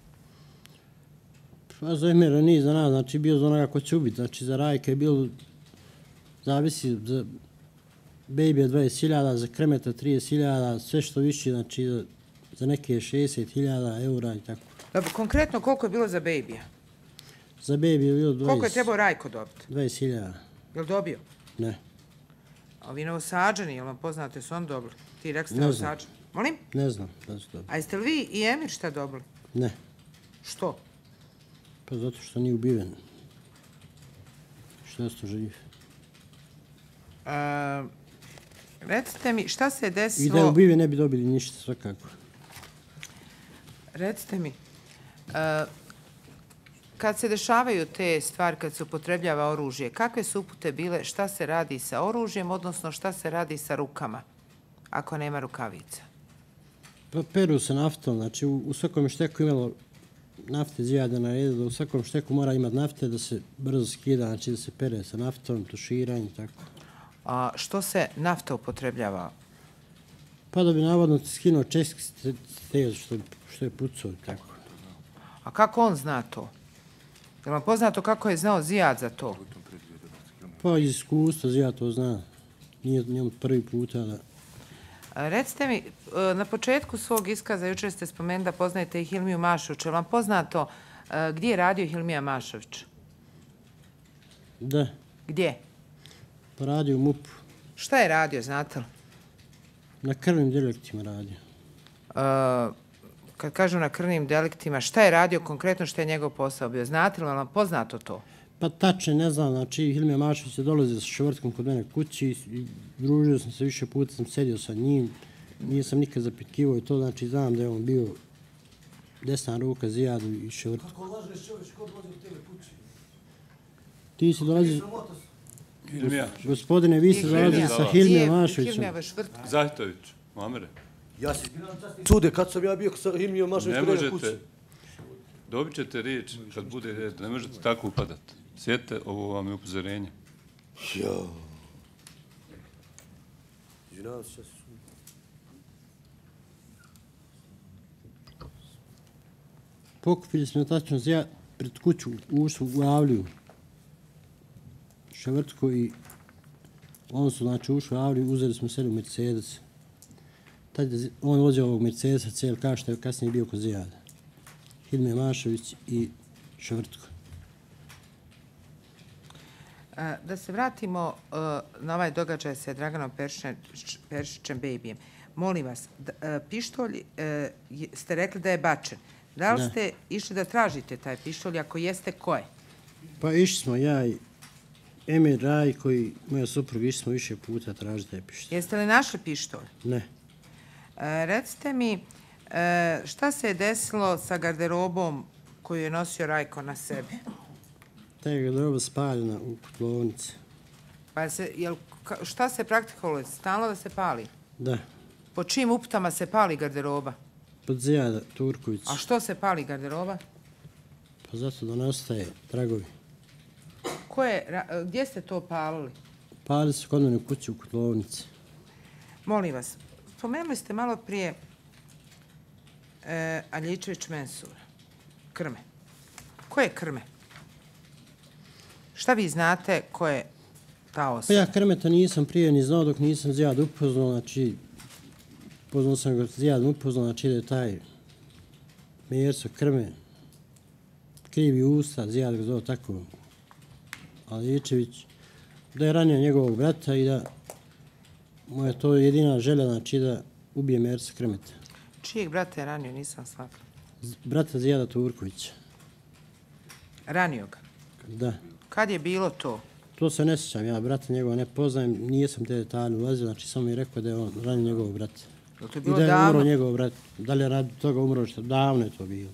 Pa za Emira nije za nas, znači bio za onoga ko će ubiti. Znači za Rajka je bilo, zavisi za Baby dvadeset hiljada, za Kremeta trideset hiljada, sve što više, znači za, za neke šezdeset hiljada eura i tako.
Dobro, konkretno koliko je bilo za Baby-a?
Za Baby je bilo dvadeset.
Koliko je trebao Rajko dobiti?
dvadeset hiljada.
Je li dobio?
Ne.
A vi novosađani, je li vam poznate, su on dobili? Ti rekli ste
Ne znam.
novosađani. Molim?
Ne znam da su dobili.
A jeste li vi i Emir šta dobili?
Ne.
Što?
Pa zato što nije ubiven. Što je ostao živ.
E, recite mi, šta se je desilo...
I da je ubiven ne bi dobili ništa svakako.
Recite mi, e, kad se dešavaju te stvari, kad se upotrebljava oružje, kakve su upute bile, šta se radi sa oružjem, odnosno šta se radi sa rukama, ako nema rukavica?
Pa peru se naftom, znači u, u svakom šteku imalo nafte Zijada naredio da u svakom šteku mora imati nafte da se brzo skida, znači da se pere sa naftom, tuširanje i tako.
A što se nafta upotrebljava?
Pa da bi navodno skinuo česki stez što, što je pucao i tako.
A kako on zna to? Je li vam poznato kako je znao Zijad za to?
Pa iz iskustva Zijad to zna. Nije njemu prvi puta da...
A, recite mi, e, na početku svog iskaza jučer ste spomenuli da poznajete i Hilmiju Mašović. Je li vam poznato e, gdje je radio Hilmija Mašović?
Da,
Gdje?
pa radio u MUP-u.
Šta je radio, znate li?
Na krvnim deliktima radio.
E, kad kažem na krvnim deliktima, šta je radio konkretno, šta je njegov posao bio? Znate li vam poznato to?
Pa tačno ne znam, znači Hilmija Mašović je dolazio sa švrtkom kod mene kući i družio sam se više puta, sam sedio sa njim, nisam nikad zapitkivao i to, znači znam da je on bio desna ruka Zijadu i švrtku.
Kako lažeš čovječ, ko dolazi u tebe kući?
Ti si dolazio...
Hilmija.
Gospodine, vi se zalažete sa Hilmijem Mašovićem.
Hilmija Švrtka.
Zahtović. Muamere.
Ja si sude kad sam ja bio sa Hilmijom
Ne
Mašovićem kući.
možete. Dobit ćete riječ kad bude red. Ne možete tako upadati. Sjedite, ovo vam je upozorenje.
Ja. Izvinjavam se.
Pokupili smo tačno ja pred kuću, ušli u Avliju. Ševrtko i on su znači ušli u Avliju, uzeli smo sebi Mercedes. Tad je on vozio ovog Mercedesa C L K što je kasnije bio kod Zijada. Hilmija Mašović i Ševrtko.
E, Da se vratimo e, na ovaj događaj sa Draganom Perišićem, Perišićem Babyjem. Molim vas, d- e, pištolj e, je- ste rekli da je bačen. Da li
Da.
ste išli da tražite taj pištolj? Ako jeste, ko je?
Pa išli smo ja i Emir Raj koji, moja supruga, išli smo više puta tražiti taj pištolj.
Jeste li našli pištolj?
Ne.
E, recite mi, e, šta se je desilo sa garderobom koju je nosio Rajko na sebi?
Ta je garderoba spaljena u kotlovnici.
Pa se, jel, ka- šta se praktikovalo? Stalno da se pali?
Da.
Po čijim uputama se pali garderoba?
Pod Zijada Turković.
A što se pali garderoba?
Pa zato da ne ostaje tragovi.
Ko je, ra- gdje ste to palili?
Pali su kod mene u kući u kotlovnici.
Molim vas, spomenuli ste malo prije e, Aljičević Mensura. Krme. Ko je Krme? Šta vi znate ko je ta
Pa
osoba?
ja Krmeta nisam prije ni znao dok nisam Zijad upoznao, znači upoznao sam ga Zijad upoznao, znači da je taj Merso Krme, krivi usta, Zijad ga zove tako, Aličević, da je ranio njegovog brata i da mu je to jedina želja, znači da ubije Mersa Krmeta.
Čijeg brata je ranio, nisam shvatila.
Z- Brata Zijada Turkovića,
Ranio ga.
da.
Kad je bilo to?
To se ne sjećam, ja brata njegova ne poznajem, nisam te detalje ulazio, znači samo mi je rekao da je on ranio njegovog brata.
Jel to je
I
bilo
da je umro
davno?
njegov brat. Da li je radi toga umro što davno je to bilo.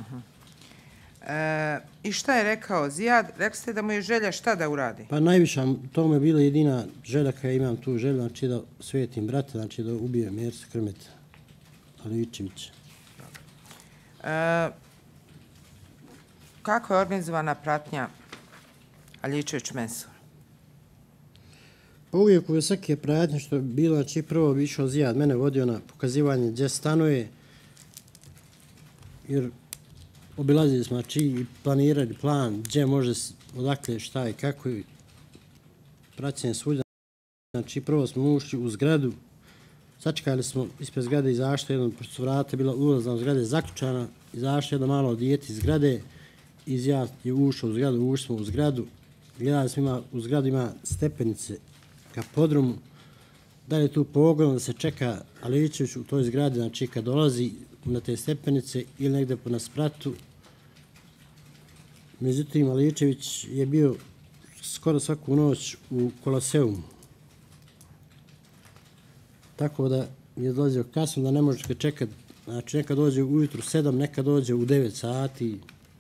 E, I šta je rekao Zijad? Rekli ste da mu je želja šta da uradi?
Pa najviša, to mu je bila jedina želja kada imam tu želju, znači da svetim brata, znači da ubije Mersa Krmeta, Aličevića.
E, kako je organizovana pratnja Aljičević Mensura?
Pa uvijek u svake pratnje što je bilo, znači prvo bi išao Zijad, mene vodio na pokazivanje gdje stanuje, jer obilazili smo, znači i planirali plan gdje može, s- odakle, šta i kako i praćenje svuda. Znači prvo smo ušli u zgradu, sačekali smo ispred zgrade, izašli jedno, pošto su vrata bila ulazna u zgrade zaključana, izašli jedno malo dijete iz zgrade, i Zijad je ušao u zgradu, ušli smo u zgradu, gledali smo ima, u zgradu ima stepenice ka podrumu, da li je tu pogon da se čeka Aličević u toj zgradi, znači kad dolazi na te stepenice ili negde po na spratu. Međutim, Aličević je bio skoro svaku noć u Koloseumu. Tako da je dolazio kasno da ne možeš ga čekati. Znači nekad dođe ujutru sedam, nekad dođe u devet sati.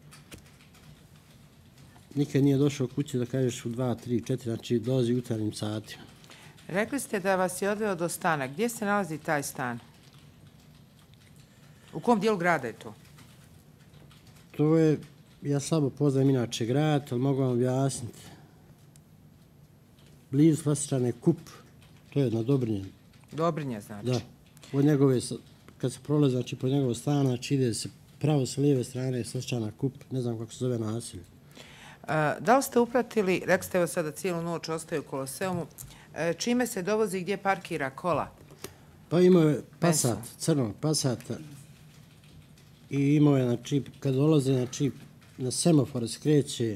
Nikad nije došao kući da kažeš u dva, tri, četiri, znači dolazi u jutarnjim satima.
Rekli ste da vas je odveo do stana. Gdje se nalazi taj stan? U kom dijelu grada je to?
To je, ja slabo poznajem inače grad, ali mogu vam objasniti. Blizu Slasičane Kup, to je na Dobrinje.
Dobrinje, znači.
Da. Od njegove, s- kad se prolazi, znači pod njegovog stana, znači ide se pravo sa lijeve strane Slasičana Kup, ne znam kako se zove naselje.
E, da li ste upratili, rekli ste evo sada cijelu noć ostaje u Koloseumu, e, čime se dovozi i gdje parkira kola?
Pa imao je Passat, crnog Passata. I imao je, znači, kad dolaze, znači, na semafore skreće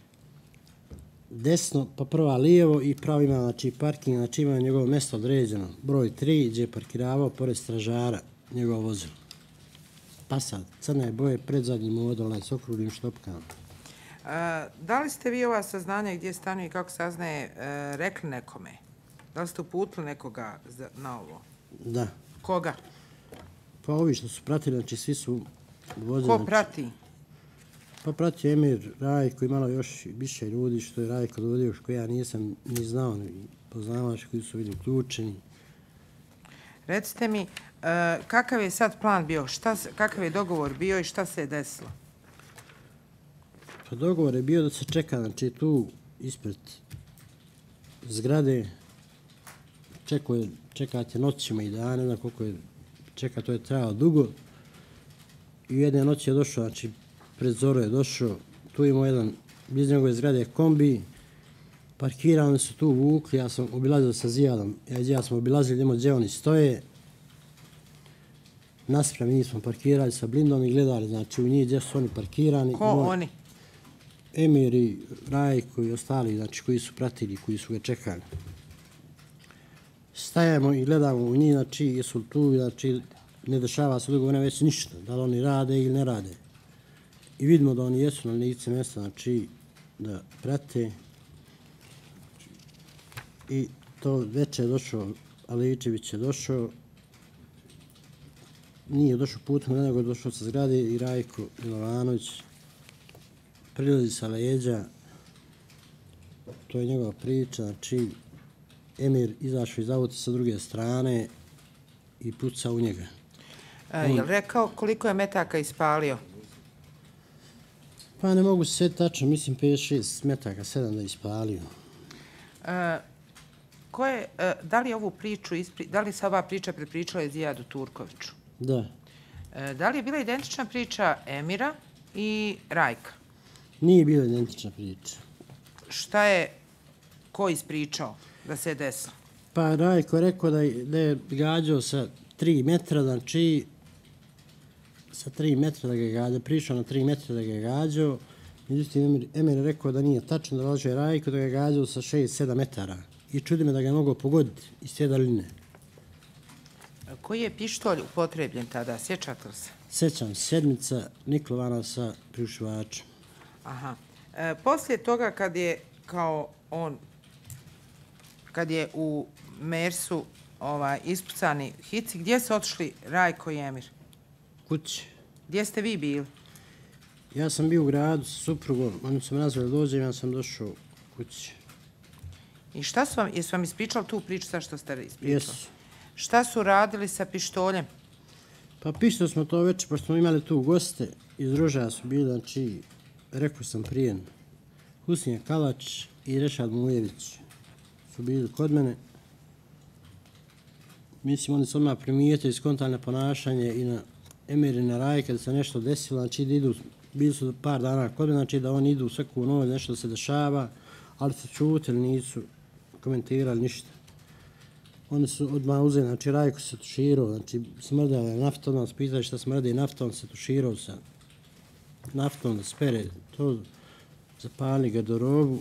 desno, pa prva lijevo i pravo ima, znači, parking, znači ima njegovo mjesto određeno. Broj tri, gdje je parkirao pored stražara njegovo vozilo. Passat, crne boje, predzadnji model, onaj s okruglim štopkama.
E, da li ste vi ova saznanja gdje stanuje i kako saznaje e, rekli nekome? Da li ste uputili nekoga za, na ovo?
Da.
Koga?
Pa ovi što su pratili, znači, svi su vozili.
Ko
znači,
prati?
Pa pratio Emir, Rajko i malo još više ljudi što je Rajko dovodio, što ja nisam ni znao, ni poznavaš koji su bili uključeni.
Recite mi, uh, kakav je sad plan bio, šta, kakav je dogovor bio i šta se je desilo?
Pa dogovor je bio da se čeka, znači tu ispred zgrade, čeko je, čekate noćima i dane, ne znam koliko je čeka, to je trajalo dugo. I jedne noći je došao, znači pred zoru je došao, tu imao jedan, bliz njegove zgrade kombi, parkirani su tu vukli, ja sam obilazio sa Zijadom, ja i Zijad smo obilazili, idemo gdje oni stoje. Naspram njih smo parkirali sa blindom i gledali, znači u njih gdje su oni parkirani.
Ko
Moj,
oni?
Emir i Rajko i ostali, znači koji su pratili, koji su ga čekali. Stajemo i gledamo u njih, znači jesu tu, znači ne dešava se dugo, ne već ništa, da li oni rade ili ne rade. I vidimo da oni jesu na lice mjesta, znači da prate. I to večer je došao, Aličević je došao, nije došao putem, nego je došao sa zgrade i Rajko Milovanović prilazi sa leđa, to je njegova priča, znači Emir izašao iz auta sa druge strane i pucao u njega.
E, je li rekao koliko je metaka ispalio?
Pa ne mogu se sve tačno, mislim pet šest metaka, sedam da je ispalio.
E, ko je, e, da li ovu priču, ispri, da li se ova priča prepričala Zijadu Turkoviću?
Da.
E, da li je bila identična priča Emira i Rajka?
Nije bila identična priča.
Šta je ko ispričao da se je desilo?
Pa Rajko je rekao da je, da je gađao sa tri metra, znači sa tri metra da ga je gađao, prišao na tri metra da ga je gađao. Međutim, Emir, Emir je rekao da nije tačno, da laže Rajko da ga je gađao sa šest sedam metara. I čudi me da ga je mogao pogoditi iz te daline.
Koji je pištolj upotrebljen tada, sjećate li se?
Sjećam, sedmica Niklovana sa priušivačem.
Aha. E, poslije toga kad je kao on, kad je u Mersu ovaj, ispucani hici, gdje su otišli Rajko i Emir?
Kući.
Gdje ste vi bili?
Ja sam bio u gradu sa suprugom, oni su me nazvali da dođem, ja sam došao kući.
I šta su vam, jesu vam ispričali tu priču sa što ste ispričali?
Jesu.
Šta su radili sa pištoljem?
Pa pištol smo to večer, pošto smo imali tu goste, iz Rožaja su bili, znači, rekao sam prije, Husnija Kalač i Rešad Mujević su bili kod mene. Mislim, oni su odmah primijetili skontalne ponašanje i na Emir i na Rajka da se nešto desilo, znači da idu, bili su par dana kod mene, znači da oni idu u svaku noć, nešto se dešava, ali su čutili, nisu komentirali ništa. Oni su odmah uzeli, znači Rajko se tuširao, znači smrdala je nafta, odmah se pitali šta smrdi nafta, on se tuširao sa naftom da spere to, zapali garderobu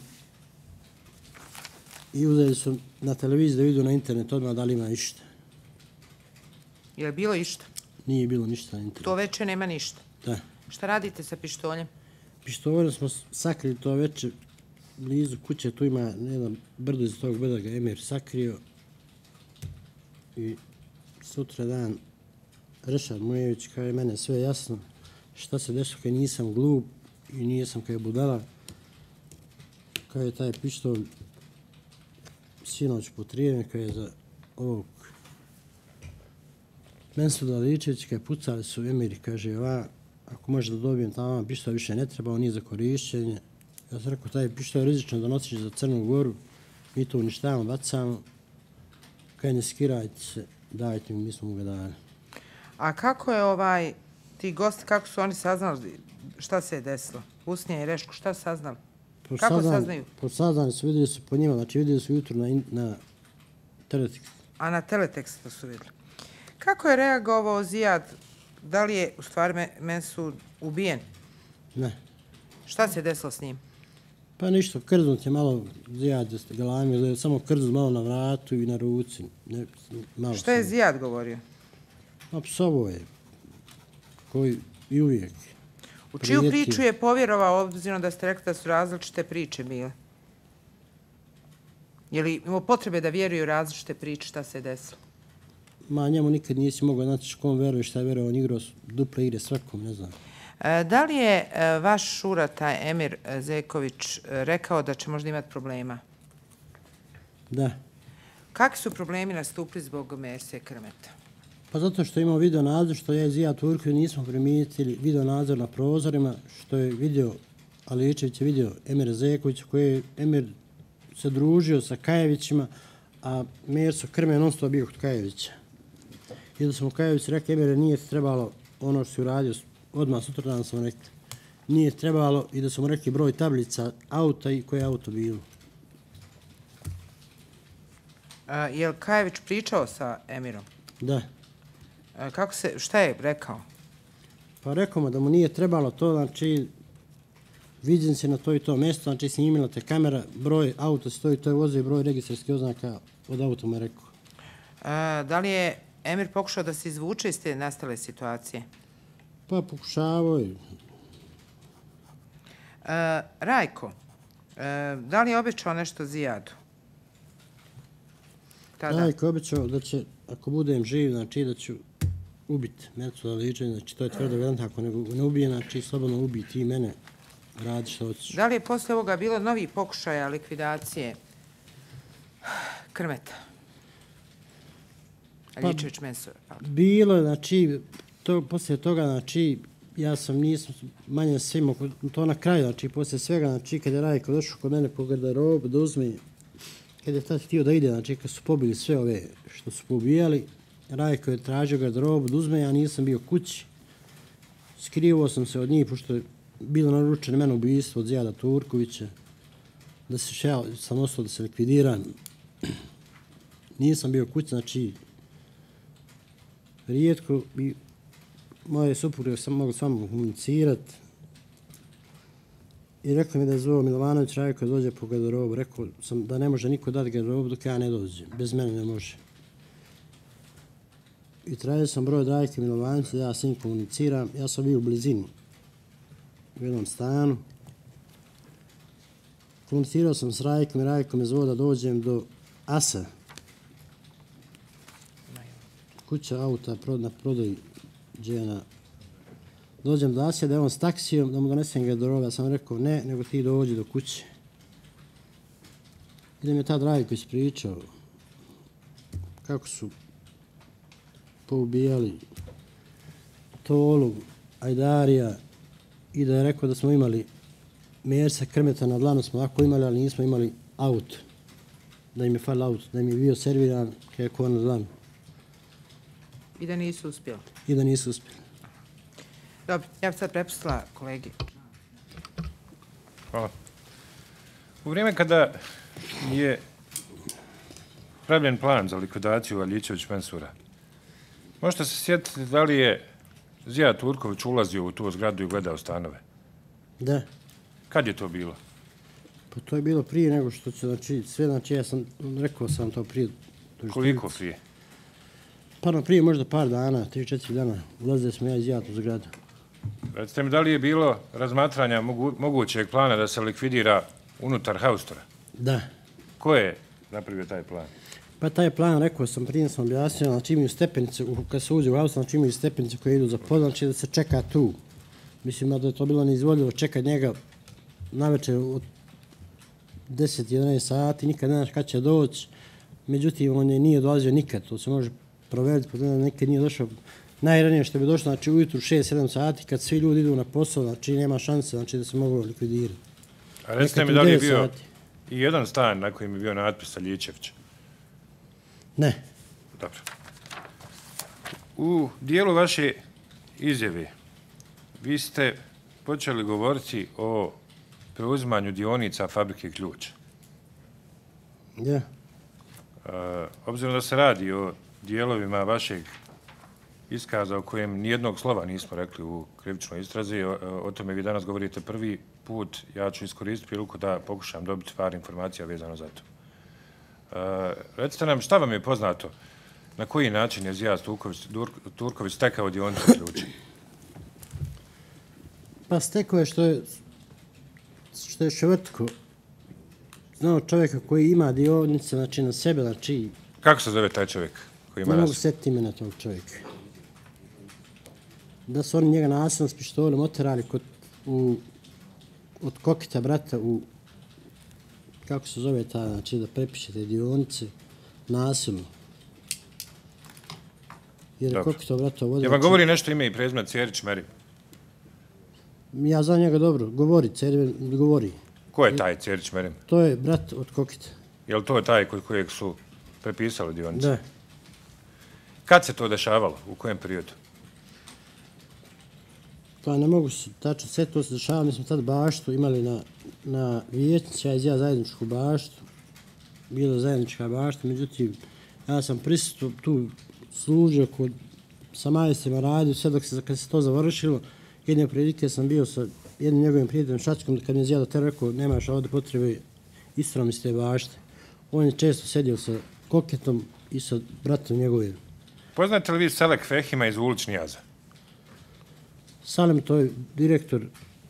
i uzeli su na televiziji da vidu na internet odmah da li ima ništa.
Je li bilo išta?
Nije bilo ništa na internetu.
To večer nema ništa.
Da.
Šta radite sa pištoljem?
Pištoljem smo sakrili to večer blizu kuće, tu ima jedan brdo iz tog brda ga Emir sakrio. I sutra dan Rešad Mujević kao je mene sve jasno šta se desilo kad nisam glup i nisam kao je budala. Kao je taj pištolj sinoć potrijeven kao je za ovog Mensuda Ličević kad je pucali su Emiri, kaže ova, ako može da dobijem tamo pištolj više ne treba, on nije za korišćenje. Ja sam rekao taj pištolj je rizično da nosiš za Crnu Goru, mi to uništavamo, bacamo. Kaj ne skirajte se, dajte mi, mi smo mu ga dali.
A kako je ovaj, ti gosti, kako su oni saznali šta se je desilo? Usnija i Reško, šta su saznali?
Po
Kako
sazdan,
saznaju?
Po saznanju su vidjeli su po njima, znači vidjeli su jutro na, in, na teletekstu.
A na teletekstu su vidjeli. Kako je reagovao Zijad? Da li je, u stvari, me, Mensud ubijen?
Ne.
Šta se je desilo s njim?
Pa ništa, krznut je malo, Zijad je galamio, samo krznut malo na vratu i na ruci. Ne, malo
Šta je
samo.
Zijad govorio?
Pa psovo je, koji i uvijek.
U čiju
Prijeti.
priču je povjerovao, obzirom da ste rekli da su različite priče bile? Je li imao potrebe da vjeruju različite priče šta se je desilo?
Ma njemu nikad nisi mogao znati kom veruje, šta je veruje, on igrao duple igre svakom, ne znam.
E, Da li je e, vaš šura, taj Emir Zeković, e, rekao da će možda imati problema?
Da.
Kakvi su problemi nastupili zbog Merse Krmeta?
Pa zato što imamo video nadzor, što ja i Zijad Turković nismo primijetili video nadzor na prozorima, što je vidio Aličević je vidio Emira Zekovića koji je Emir se družio sa Kajevićima, a Merso Krme non stop bio kod Kajevića. I da smo Kajević rekli, Emire, nije trebalo ono što si uradio, odmah sutra dan sam rekli, nije trebalo i da smo rekli broj tablica auta i koje je auto bilo.
E, je li Kajević pričao sa Emirom?
Da.
E, kako se, šta je rekao?
Pa rekao mu da mu nije trebalo to, znači viđen se na to i to mjesto, znači snimila te kamera, broj auto stoji, to je vozio i broj registarskih oznaka od auto mu je rekao.
E, da li je Emir pokušao da se izvuče iz te nastale situacije?
Pa pokušavao je.
E, Rajko, e, da li je obećao nešto Zijadu? Tada.
Rajko je obećao da će, ako budem živ, znači da ću ubiti Mercu Aličevića, znači to je tvrdo garantno, ako ne, ne ubije, znači slobodno ubije ti mene, radi što hoćeš.
Da li je posle ovoga bilo novi pokušaja likvidacije Krmeta? Aličević Mensur.
Bilo je, znači, to, poslije toga, znači, ja sam nisam manje svima, to na kraju, znači, poslije svega, znači, kad je Rajko došao kod mene po garderobu da uzme, kad je tad htio da ide, znači, kad su pobili sve ove što su pobijali, Rajko je tražio garderobu da uzme, ja nisam bio kući, skrivao sam se od njih, pošto je bilo naručeno mene ubijstvo od Zijada Turkovića, da se ja sam ostao da se likvidiram. Nisam bio kući, znači, rijetko bi moje supruge sam mogu s vama komunicirati. I rekao mi da je zvao Milovanović Rajko dođe po garderobu. Rekao sam da ne može niko dati garderobu dok ja ne dođem. Bez mene ne može. I tražio sam broj Rajke Milovanovića da ja s njim komuniciram. Ja sam bio u blizini u jednom stanu. Komunicirao sam s Rajkom i Rajko me zvao da dođem do Asa. Kuća auta na prodaju džena. Dođem do Asija da je on s taksijom, da mu donesem garderobu. Ja sam rekao ne, nego ti dođi do kuće. I da mi je tad Rajko ispričao kako su poubijali Tolu, Ajdarija i da je rekao da smo imali Mersa Krmeta na dlanu, smo lako imali, ali nismo imali auto. Da im je falilo auto, da im je bio serviran kako na dlanu.
I da nisu uspjeli.
I da nisu uspjeli.
Dobro, ja bih sad prepustila kolegi.
Hvala. U vrijeme kada je pravljen plan za likvidaciju Aličević Mensura, možete se sjetiti da li je Zijad Turković ulazio u tu zgradu i gledao stanove?
Da.
Kad je to bilo?
Pa to je bilo prije nego što će, znači, sve, znači, ja sam, rekao sam to prije.
Koliko prije?
Pa no, prije možda par dana, tri, četiri dana, ulazili smo ja iz Zijad u zgradu.
Recite mi, da li je bilo razmatranja mogu, mogućeg plana da se likvidira unutar haustora?
Da.
Ko je napravio taj plan?
Pa taj plan, rekao sam, prije sam objasnio, znači imaju stepenice, kad se uđe u haustor, znači imaju stepenice koje idu za pod, znači da se čeka tu. Mislim da je to bilo neizvodljivo čekati njega navečer od deset do jedanaest sati, nikad ne znaš kad će doći. Međutim, on je nije dolazio nikad, to se može provjeriti, pa nekad nije došao. Najranije što bi došlo, znači ujutru šest sedam sati, kad svi ljudi idu na posao, znači nema šanse, znači da se mogu likvidirati.
A recite mi, da li je bio i jedan stan na kojem je bio natpis Aličević?
Ne.
Dobro. U dijelu vaše izjave vi ste počeli govoriti o preuzimanju dionica fabrike Ključ.
Ja.
Uh, obzirom da se radi o dijelovima vašeg iskaza o kojem nijednog slova nismo rekli u krivičnoj istrazi, o, o tome vi danas govorite prvi put, ja ću iskoristiti priliku da pokušam dobiti par informacija vezano za to. Uh, recite nam šta vam je poznato, na koji način je Zijad Turković, Turković stekao dionice Ključa?
Pa stekao je što je, što je Švrtko znao čovjeka koji ima dionice, znači na sebe, znači...
Kako se zove taj čovjek koji ima
ne mogu
nas?
setiti imena tog čovjeka. da su oni njega nasilno s pištoljem oterali kod, u, od kokita brata u, kako se zove ta, znači da prepišete dionice, nasilno. Jer je kokito brata vodio...
Ja vam govori nešto ime i prezime Cjerić Merim.
Ja znam njega dobro, govori, Cjerić govori.
Ko je taj Cjerić Merim?
To je brat od kokita.
Je li to taj kod kojeg su prepisali dionice?
Da.
Kad se to dešavalo? U kojem periodu?
Pa ne mogu se tačno sve to se dešavalo. Mi smo tad baštu imali na, na vijećnici, ja izjela zajedničku baštu. Bila zajednička bašta, međutim, ja sam prisutu tu služio kod, sa majstorima radio, sve dok se, kad se to završilo, jedne prilike sam bio sa jednim njegovim prijateljem Šačkom, kad mi je zjela te rekao, nemaš ovdje potrebe, istrom iz te bašte. On je često sedio sa koketom i sa bratom njegovim.
Poznate li vi Selek Fehima iz Ulični Jaza?
Salem, to je direktor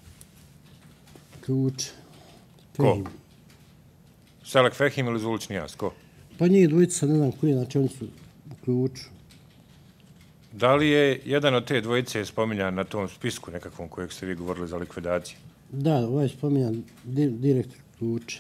Ključ.
Ko? Selek Fehim ili iz Ulični Jaz? Ko?
Pa njih dvojica, ne znam koji je, znači oni su u Ključu.
Da li je jedan od te dvojice spominjan na tom spisku nekakvom kojeg ste vi govorili za likvidaciju?
Da, ovaj je spominjan di, direktor Ključa.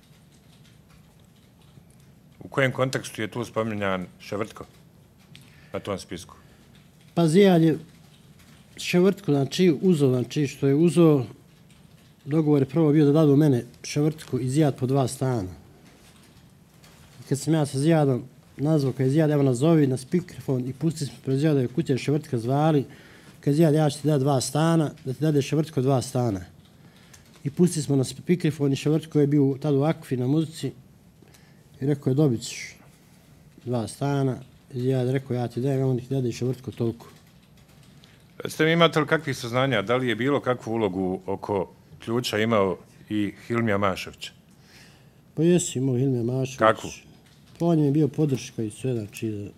U kojem kontekstu je tu spominjan Ševrtko na tom spisku?
Pa Zijad je Ševrtko, znači, uzo, znači, što je uzo, dogovor je prvo bio da dadu mene Ševrtko i Zijad po dva stana. I kad sam ja sa Zijadom nazvao, kad je Zijad, evo nazovi na spikrofon i pusti smo pred Zijadove kuće Ševrtka zvali, kad Zijad, ja ću ti dati dva stana, da ti dade Ševrtko dva stana. I pusti smo na spikrofon i Ševrtko je bio tad u Akfi na muzici i rekao je dobit ćeš dva stana. I Zijad rekao ja ti dajem, on ti dade Ševrtko toliko.
Ste mi imate li kakvih saznanja, da li je bilo kakvu ulogu oko Ključa imao i Hilmija Maševića?
Pa jesi imao Hilmija Mašević.
Kakvu?
Pa on je bio podrška i sve, znači da...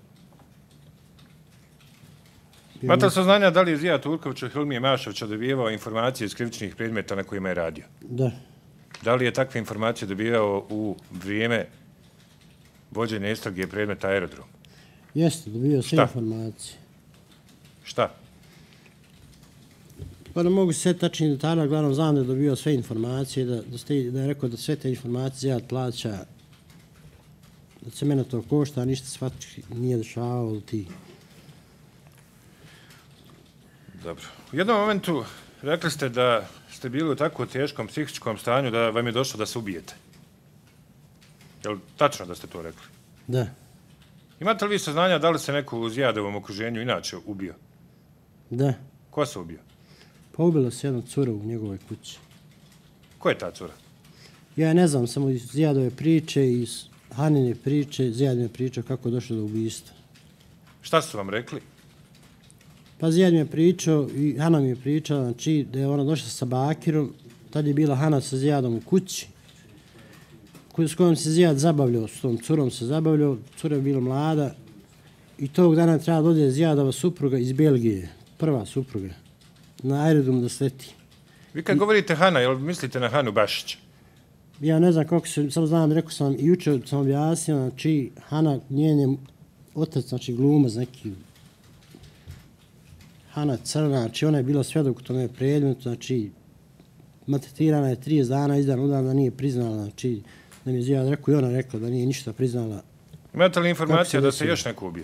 Imate li saznanja da li je Zijad Turković od Hilmije Maševića dobivao informacije iz krivičnih predmeta na kojima je radio?
Da.
Da li je takve informacije dobivao u vrijeme vođenja istrage predmeta Aerodrom?
Jeste, dobio sve informacije.
Šta?
Pa ne mogu sve tačnije detalja, glavnom znam da je dobio sve informacije, da, da, ste, da je rekao da sve te informacije Zijad plaća, da se mene to košta, a ništa svački nije dešavalo ti.
Dobro. U jednom momentu rekli ste da ste bili u tako teškom psihičkom stanju da vam je došlo da se ubijete. Je li tačno da ste to rekli?
Da.
Imate li vi saznanja da li se neko u Zijadovom okruženju inače ubio?
Da.
Ko se ubio?
Pa ubila se jedna cura u njegovoj kući.
Ko je ta cura?
Ja ne znam, samo iz Zijadove priče i iz Hanine priče, Zijad mi je pričao kako je došlo do ubijstva.
Šta su vam rekli?
Pa Zijad mi je pričao i Hana mi je pričala, znači da je ona došla sa Bakirom, tad je bila Hana sa Zijadom u kući, s kojom se Zijad zabavljao, s tom curom se zabavljao, cura je bila mlada i tog dana treba dođe Zijadova supruga iz Belgije, prva supruga, na aerodrom da sleti.
Vi kad I... govorite Hana, jel mislite na Hanu Bašić?
Ja ne znam kako se, samo znam, rekao sam i jučer sam objasnio, znači Hana, njen je otac, znači glumac neki, Hana Crna, znači ona je bila svjedok u tome predmetu, znači maltretirana je trideset dana, izdan udan da nije priznala, znači da mi je Zijad rekao i ona rekla da nije ništa priznala.
Imate li informacija da se još neko ubio?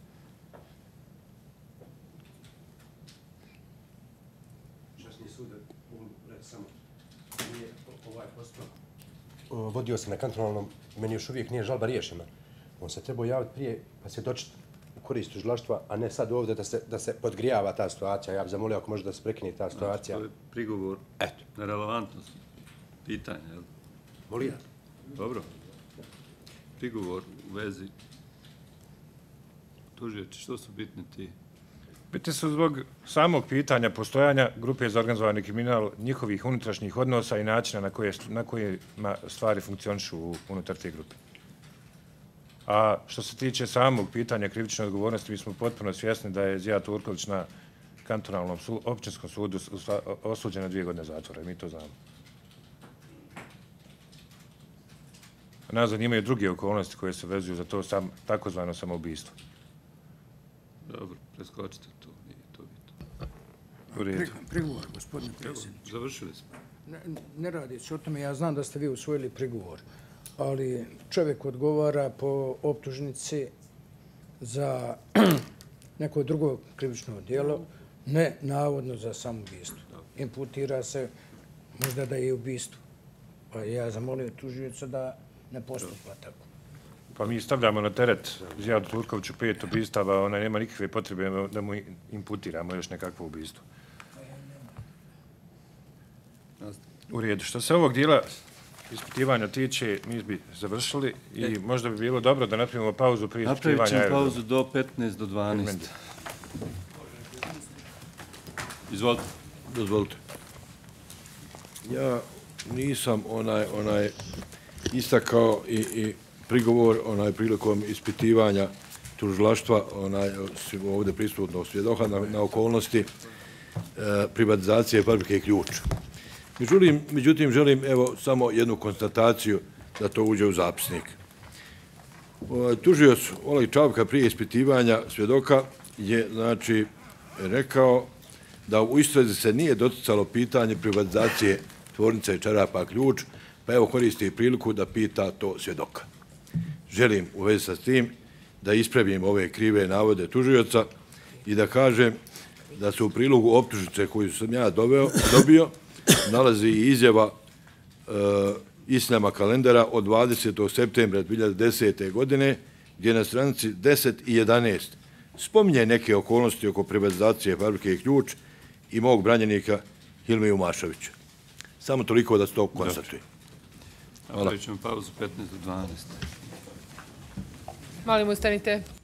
Vodio se na kantonalnom, meni još uvijek nije žalba riješena. On se trebao javiti prije, pa se doći u korist tužilaštva, a ne sad ovdje da se, da se podgrijava ta situacija. Ja bih zamolio ako može da se prekine ta situacija.
Znači, to je prigovor
Eto.
na relevantnost pitanja, jel?
Molim.
Dobro. Prigovor u vezi. Tužioči, što su bitni ti?
Bitni su zbog samog pitanja postojanja grupe za organizovani kriminal, njihovih unutrašnjih odnosa i načina na koje, na koje stvari funkcionišu unutar te grupe. A što se tiče samog pitanja krivične odgovornosti, mi smo potpuno svjesni da je Zijad Turković na kantonalnom su, općinskom sudu osuđen na dvije godine zatvora. Mi to znamo. Nas zanimaju druge okolnosti koje se vezuju za to sam, takozvano samoubistvo.
Dobro, preskočite to, nije to bitno.
U redu.
Pri- Prigovor, gospodine predsjedniče.
Završili smo.
Ne, ne radi se o tome, ja znam da ste vi usvojili prigovor, ali čovjek odgovara po optužnici za neko drugo krivično djelo, ne navodno za samoubistvo. Imputira se možda da je ubistvo. Pa ja zamolio tužioca da ne postupa tako.
Pa mi stavljamo na teret Zijadu Turkoviću pet ubistava, ona nema nikakve potrebe da mu imputiramo još nekakvo ubistvo. U redu. Što se ovog dijela ispitivanja tiče, mi bi završili i možda bi bilo dobro da napravimo pauzu prije ispitivanja.
Napravit ćemo
aerodroma.
pauzu do petnaest do dvanaest. Izvolite.
Dozvolite. Ja nisam onaj onaj istakao i, i prigovor onaj prilikom ispitivanja tužilaštva onaj ovdje prisutnog svjedoka na, na okolnosti e, privatizacije fabrike Ključ. Međutim, međutim, želim evo samo jednu konstataciju da to uđe u zapisnik. Tužioc Oleg Čavka prije ispitivanja svjedoka je znači rekao da u istrazi se nije doticalo pitanje privatizacije tvornice čarapa Ključ, pa evo koristi priliku da pita to svjedoka. Želim u vezi sa tim da ispravim ove krive navode tužioca i da kažem da se u prilogu optužnice koju sam ja doveo, dobio nalazi i izjava e, Islama kalendara od dvadesetog septembra dvije hiljade desete. godine, gdje na stranici deset i jedanaest spominje neke okolnosti oko privatizacije fabrike Ključ i mog branjenika Hilmiju Mašovića. Samo toliko da se to konstatuje.
Napravit ćemo pauzu petnaest do dvanaest.
Molim, ustanite.